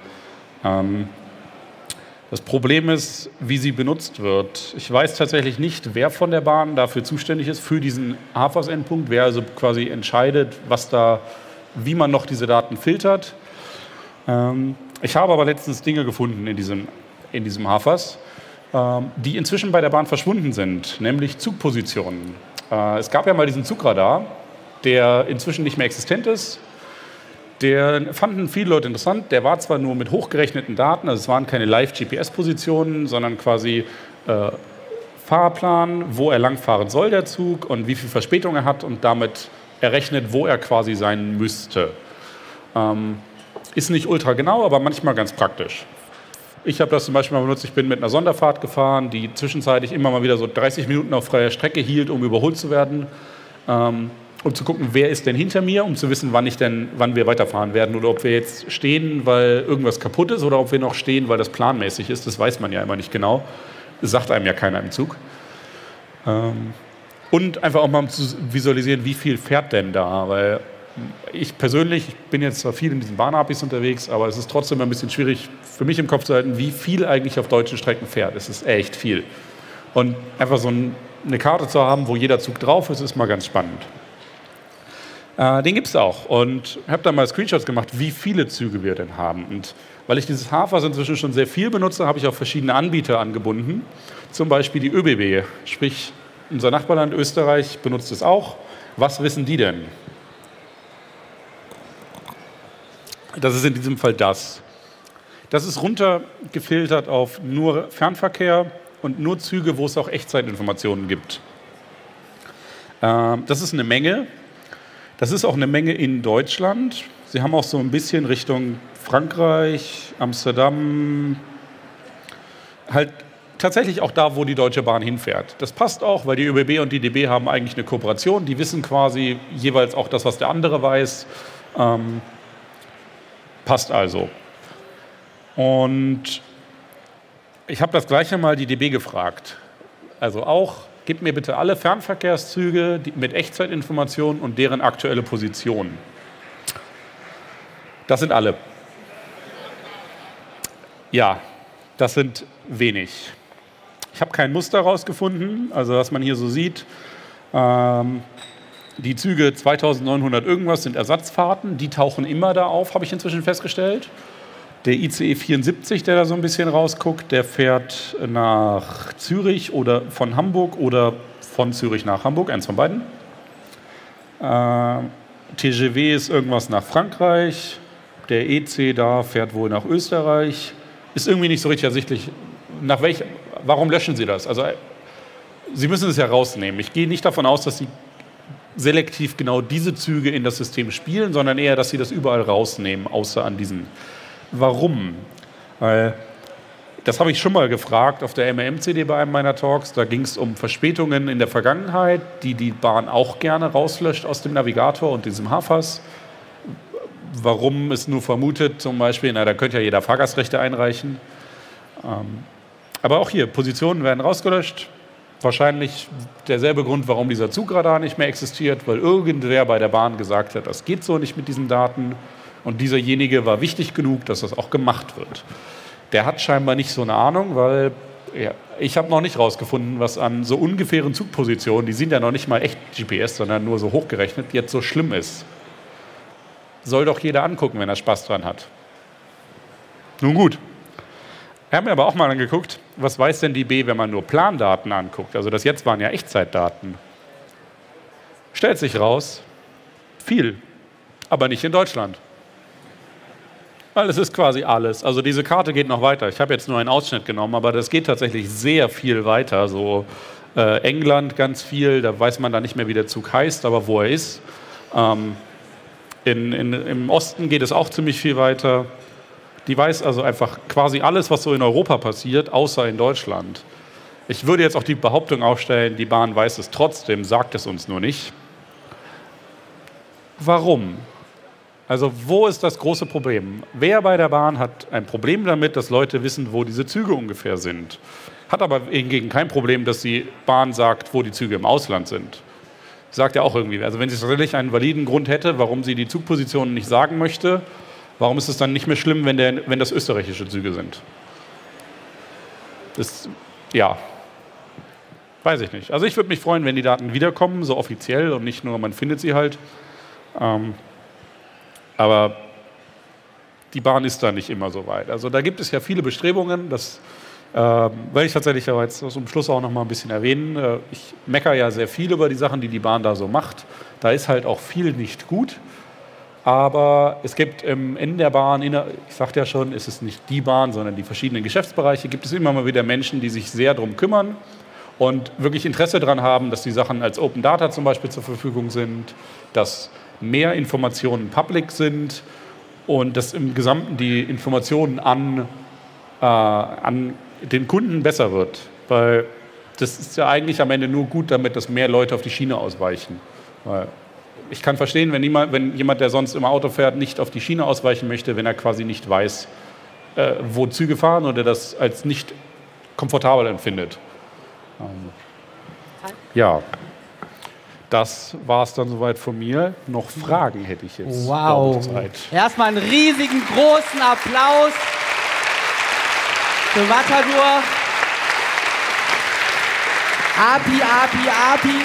Das Problem ist, wie sie benutzt wird. Ich weiß tatsächlich nicht, wer von der Bahn dafür zuständig ist, für diesen HAFAS-Endpunkt, wer also quasi entscheidet, wie man noch diese Daten filtert. Ich habe aber letztens Dinge gefunden in diesem Hafers, die inzwischen bei der Bahn verschwunden sind, nämlich Zugpositionen. Es gab ja mal diesen Zugradar, der inzwischen nicht mehr existent ist. Der fanden viele Leute interessant. Der war zwar nur mit hochgerechneten Daten, also es waren keine Live-GPS-Positionen, sondern quasi Fahrplan, wo er langfahren soll, der Zug, und wie viel Verspätung er hat und damit errechnet, wo er quasi sein müsste. Ist nicht ultra genau, aber manchmal ganz praktisch. Ich habe das zum Beispiel mal benutzt, ich bin mit einer Sonderfahrt gefahren, die zwischenzeitlich immer mal wieder so 30 Minuten auf freier Strecke hielt, um überholt zu werden, um zu gucken, wer ist denn hinter mir, um zu wissen, wann wir weiterfahren werden oder ob wir jetzt stehen, weil irgendwas kaputt ist oder ob wir noch stehen, weil das planmäßig ist. Das weiß man ja immer nicht genau. Das sagt einem ja keiner im Zug. Und einfach auch mal zu visualisieren, wie viel fährt denn da, weil ich persönlich, ich bin jetzt zwar viel in diesen Bahnabis unterwegs, aber es ist trotzdem ein bisschen schwierig für mich im Kopf zu halten, wie viel eigentlich auf deutschen Strecken fährt. Es ist echt viel. Und einfach so eine Karte zu haben, wo jeder Zug drauf ist, ist mal ganz spannend. Den gibt es auch. Und ich habe da mal Screenshots gemacht, wie viele Züge wir denn haben. Und weil ich dieses Hafers inzwischen schon sehr viel benutze, habe ich auch verschiedene Anbieter angebunden. Zum Beispiel die ÖBB, sprich unser Nachbarland Österreich benutzt es auch. Was wissen die denn? Das ist in diesem Fall das. Das ist runtergefiltert auf nur Fernverkehr und nur Züge, wo es auch Echtzeitinformationen gibt. Das ist eine Menge. Das ist auch eine Menge in Deutschland. Sie haben auch so ein bisschen Richtung Frankreich, Amsterdam, halt tatsächlich auch da, wo die Deutsche Bahn hinfährt. Das passt auch, weil die ÖBB und die DB haben eigentlich eine Kooperation. Die wissen quasi jeweils auch das, was der andere weiß. Passt also. Und ich habe das gleiche mal die DB gefragt. Also auch, gib mir bitte alle Fernverkehrszüge mit Echtzeitinformationen und deren aktuelle Position. Das sind alle. Ja, das sind wenig. Ich habe kein Muster rausgefunden, also was man hier so sieht. Die Züge 2900 irgendwas sind Ersatzfahrten, die tauchen immer da auf, habe ich inzwischen festgestellt. Der ICE 74, der da so ein bisschen rausguckt, der fährt nach Zürich oder von Hamburg oder von Zürich nach Hamburg, eins von beiden. TGV ist irgendwas nach Frankreich. Der EC da fährt wohl nach Österreich. Ist irgendwie nicht so richtig ersichtlich, warum löschen Sie das? Also Sie müssen es ja rausnehmen. Ich gehe nicht davon aus, dass Sie selektiv genau diese Züge in das System spielen, sondern eher, dass Sie das überall rausnehmen, außer an diesen. Warum? Weil das habe ich schon mal gefragt auf der MRM-CD bei einem meiner Talks. Da ging es um Verspätungen in der Vergangenheit, die die Bahn auch gerne rauslöscht aus dem Navigator und diesem Hafers. Warum ist nur vermutet, zum Beispiel, da könnte ja jeder Fahrgastrechte einreichen. Aber auch hier, Positionen werden rausgelöscht. Wahrscheinlich derselbe Grund, warum dieser Zugradar nicht mehr existiert, weil irgendwer bei der Bahn gesagt hat, das geht so nicht mit diesen Daten. Und dieserjenige war wichtig genug, dass das auch gemacht wird. Der hat scheinbar nicht so eine Ahnung, weil ich habe noch nicht rausgefunden, was an so ungefähren Zugpositionen, die sind ja noch nicht mal echt GPS, sondern nur so hochgerechnet, jetzt so schlimm ist. Soll doch jeder angucken, wenn er Spaß dran hat. Nun gut. Wir haben mir aber auch mal angeguckt, was weiß denn die B, wenn man nur Plandaten anguckt? Also das jetzt waren ja Echtzeitdaten. Stellt sich raus, viel, aber nicht in Deutschland. Weil es ist quasi alles. Also diese Karte geht noch weiter. Ich habe jetzt nur einen Ausschnitt genommen, aber das geht tatsächlich sehr viel weiter. So England ganz viel, da weiß man dann nicht mehr, wie der Zug heißt, aber wo er ist. Im Osten geht es auch ziemlich viel weiter. Die weiß also einfach quasi alles, was so in Europa passiert, außer in Deutschland. Ich würde jetzt auch die Behauptung aufstellen, die Bahn weiß es trotzdem, sagt es uns nur nicht. Warum? Also wo ist das große Problem? Wer bei der Bahn hat ein Problem damit, dass Leute wissen, wo diese Züge ungefähr sind? Hat aber hingegen kein Problem, dass die Bahn sagt, wo die Züge im Ausland sind. Sagt ja auch irgendwie, also wenn sie tatsächlich einen validen Grund hätte, warum sie die Zugpositionen nicht sagen möchte, warum ist es dann nicht mehr schlimm, wenn das österreichische Züge sind? Das, ja, weiß ich nicht. Also ich würde mich freuen, wenn die Daten wiederkommen, so offiziell und nicht nur, man findet sie halt. Aber die Bahn ist da nicht immer so weit. Also da gibt es ja viele Bestrebungen, das werde ich tatsächlich aber jetzt zum Schluss auch noch mal ein bisschen erwähnen. Ich meckere ja sehr viel über die Sachen, die die Bahn da so macht. Da ist halt auch viel nicht gut. Aber es gibt in der Bahn, ich sagte ja schon, es ist nicht die Bahn, sondern die verschiedenen Geschäftsbereiche, gibt es immer mal wieder Menschen, die sich sehr darum kümmern und wirklich Interesse daran haben, dass die Sachen als Open Data zum Beispiel zur Verfügung sind, dass mehr Informationen public sind und dass im Gesamten die Informationen an den Kunden besser wird. Weil das ist ja eigentlich am Ende nur gut, damit dass mehr Leute auf die Schiene ausweichen. Weil ich kann verstehen, wenn jemand, der sonst im Auto fährt, nicht auf die Schiene ausweichen möchte, wenn er quasi nicht weiß, wo Züge fahren oder das als nicht komfortabel empfindet. Ja, das war es dann soweit von mir. Noch Fragen hätte ich jetzt. Wow. Zeit. Erstmal einen riesigen, großen Applaus für Matador. API.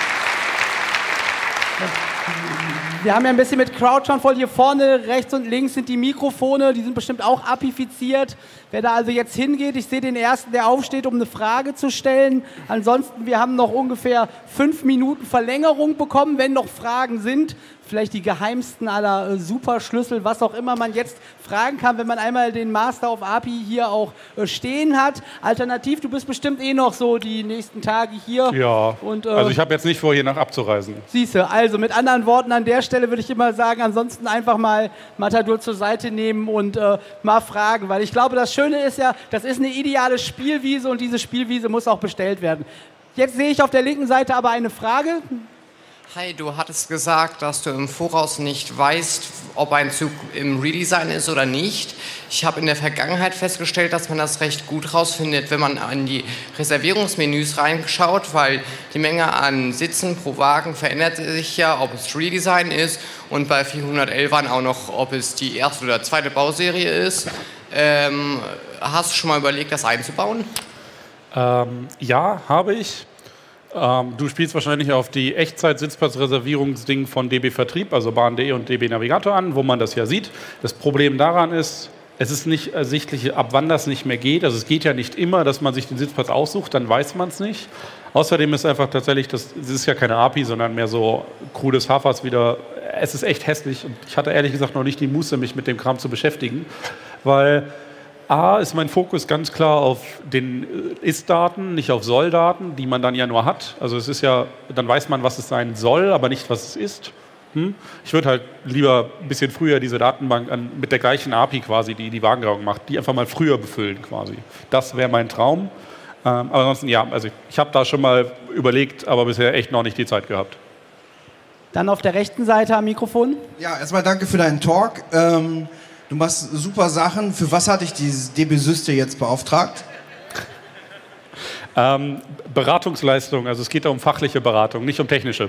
Wir haben ja ein bisschen mit Crowdsound voll. Hier vorne, rechts und links sind die Mikrofone, die sind bestimmt auch apifiziert. Wer da also jetzt hingeht, ich sehe den Ersten, der aufsteht, um eine Frage zu stellen. Ansonsten, wir haben noch ungefähr 5 Minuten Verlängerung bekommen, wenn noch Fragen sind. Vielleicht die geheimsten aller Superschlüssel, was auch immer man jetzt fragen kann, wenn man einmal den Master of API hier auch stehen hat. Alternativ, du bist bestimmt eh noch so die nächsten Tage hier. Ja, und, also ich habe jetzt nicht vor, hier nach abzureisen. Siehste, also mit anderen Worten an der Stelle würde ich immer sagen, ansonsten einfach mal Matador zur Seite nehmen und mal fragen, weil ich glaube, das Schöne ist ja, das ist eine ideale Spielwiese und diese Spielwiese muss auch bestellt werden. Jetzt sehe ich auf der linken Seite aber eine Frage. Hi, du hattest gesagt, dass du im Voraus nicht weißt, ob ein Zug im Redesign ist oder nicht. Ich habe in der Vergangenheit festgestellt, dass man das recht gut rausfindet, wenn man an die Reservierungsmenüs reinschaut, weil die Menge an Sitzen pro Wagen verändert sich ja, ob es Redesign ist und bei 411 auch noch, ob es die erste oder zweite Bauserie ist. Hast du schon mal überlegt, das einzubauen? Ja, habe ich. Du spielst wahrscheinlich auf die Echtzeit-Sitzplatzreservierungsding von DB Vertrieb, also Bahn.de und DB Navigator an, wo man das ja sieht. Das Problem daran ist, es ist nicht ersichtlich, ab wann das nicht mehr geht. Also es geht ja nicht immer, dass man sich den Sitzplatz aussucht, dann weiß man es nicht. Außerdem ist einfach tatsächlich, das ist ja keine API, sondern mehr so krudes Hafers wieder. Es ist echt hässlich und ich hatte ehrlich gesagt noch nicht die Muße, mich mit dem Kram zu beschäftigen, weil A, ist mein Fokus ganz klar auf den Ist-Daten, nicht auf Soll-Daten, die man dann ja nur hat. Also es ist ja, dann weiß man, was es sein soll, aber nicht, was es ist. Ich würde halt lieber ein bisschen früher diese Datenbank mit der gleichen API quasi, die die Wagenreihung macht, die einfach mal früher befüllen quasi. Das wäre mein Traum. Aber ansonsten, ja, also ich habe da schon mal überlegt, aber bisher echt noch nicht die Zeit gehabt. Dann auf der rechten Seite am Mikrofon. Ja, erstmal danke für deinen Talk. Du machst super Sachen. Für was hat dich dieses DB Syste jetzt beauftragt? Beratungsleistung, also es geht da um fachliche Beratung, nicht um technische.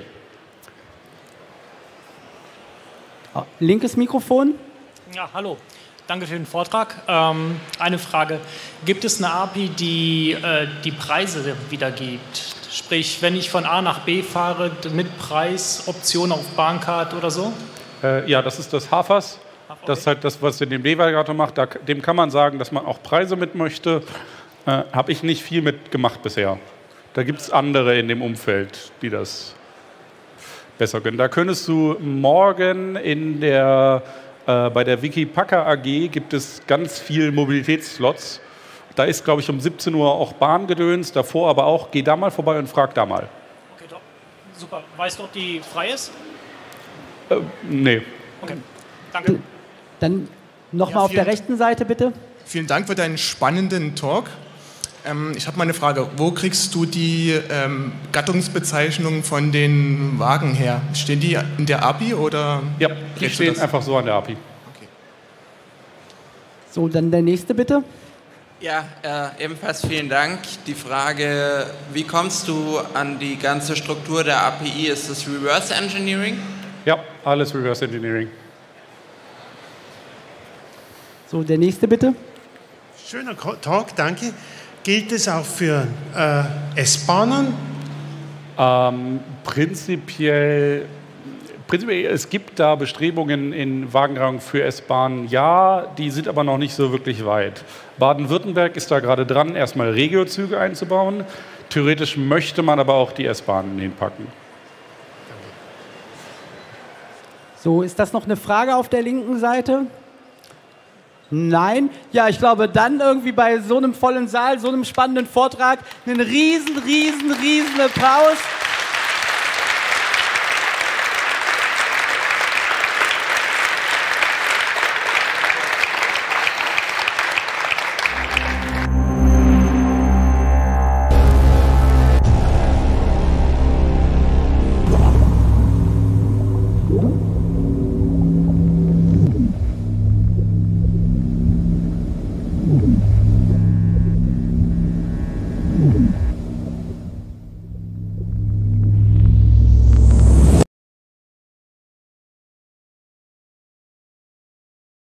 Linkes Mikrofon. Ja, hallo. Danke für den Vortrag. Eine Frage. Gibt es eine API, die die Preise wiedergibt? Sprich, wenn ich von A nach B fahre, mit Preis, Option auf Bahncard oder so? Ja, das ist das Hafers. Das ist halt das, was den DB-Navigator macht. Dem kann man sagen, dass man auch Preise mit möchte. Habe ich nicht viel mit gemacht bisher. Da gibt es andere in dem Umfeld, die das besser können. Da könntest du morgen bei der Wikipacker AG gibt es ganz viel Mobilitätsslots. Da ist, glaube ich, um 17 Uhr auch Bahngedöns, davor aber auch, geh da mal vorbei und frag da mal. Okay, top. Super. Weißt du, ob die frei ist? Nee. Okay, danke. Dann nochmal auf der rechten Seite, bitte. Vielen Dank für deinen spannenden Talk. Ich habe mal eine Frage. Wo kriegst du die Gattungsbezeichnungen von den Wagen her? Stehen die in der API oder? Ja, die stehen einfach so an der API. Okay. So, dann der nächste bitte. Ja, ebenfalls vielen Dank. Die Frage, wie kommst du an die ganze Struktur der API? Ist das Reverse Engineering? Ja, alles Reverse Engineering. So, der nächste bitte. Schöner Talk, danke. Gilt es auch für S-Bahnern? Prinzipiell prinzipiell, es gibt da Bestrebungen in Wagenreihung für S-Bahnen, ja, die sind aber noch nicht so wirklich weit. Baden-Württemberg ist da gerade dran, erstmal Regiozüge einzubauen. Theoretisch möchte man aber auch die S-Bahnen hinpacken. So, ist das noch eine Frage auf der linken Seite? Nein? Ja, ich glaube, dann irgendwie bei so einem vollen Saal, so einem spannenden Vortrag, einen riesen Applaus.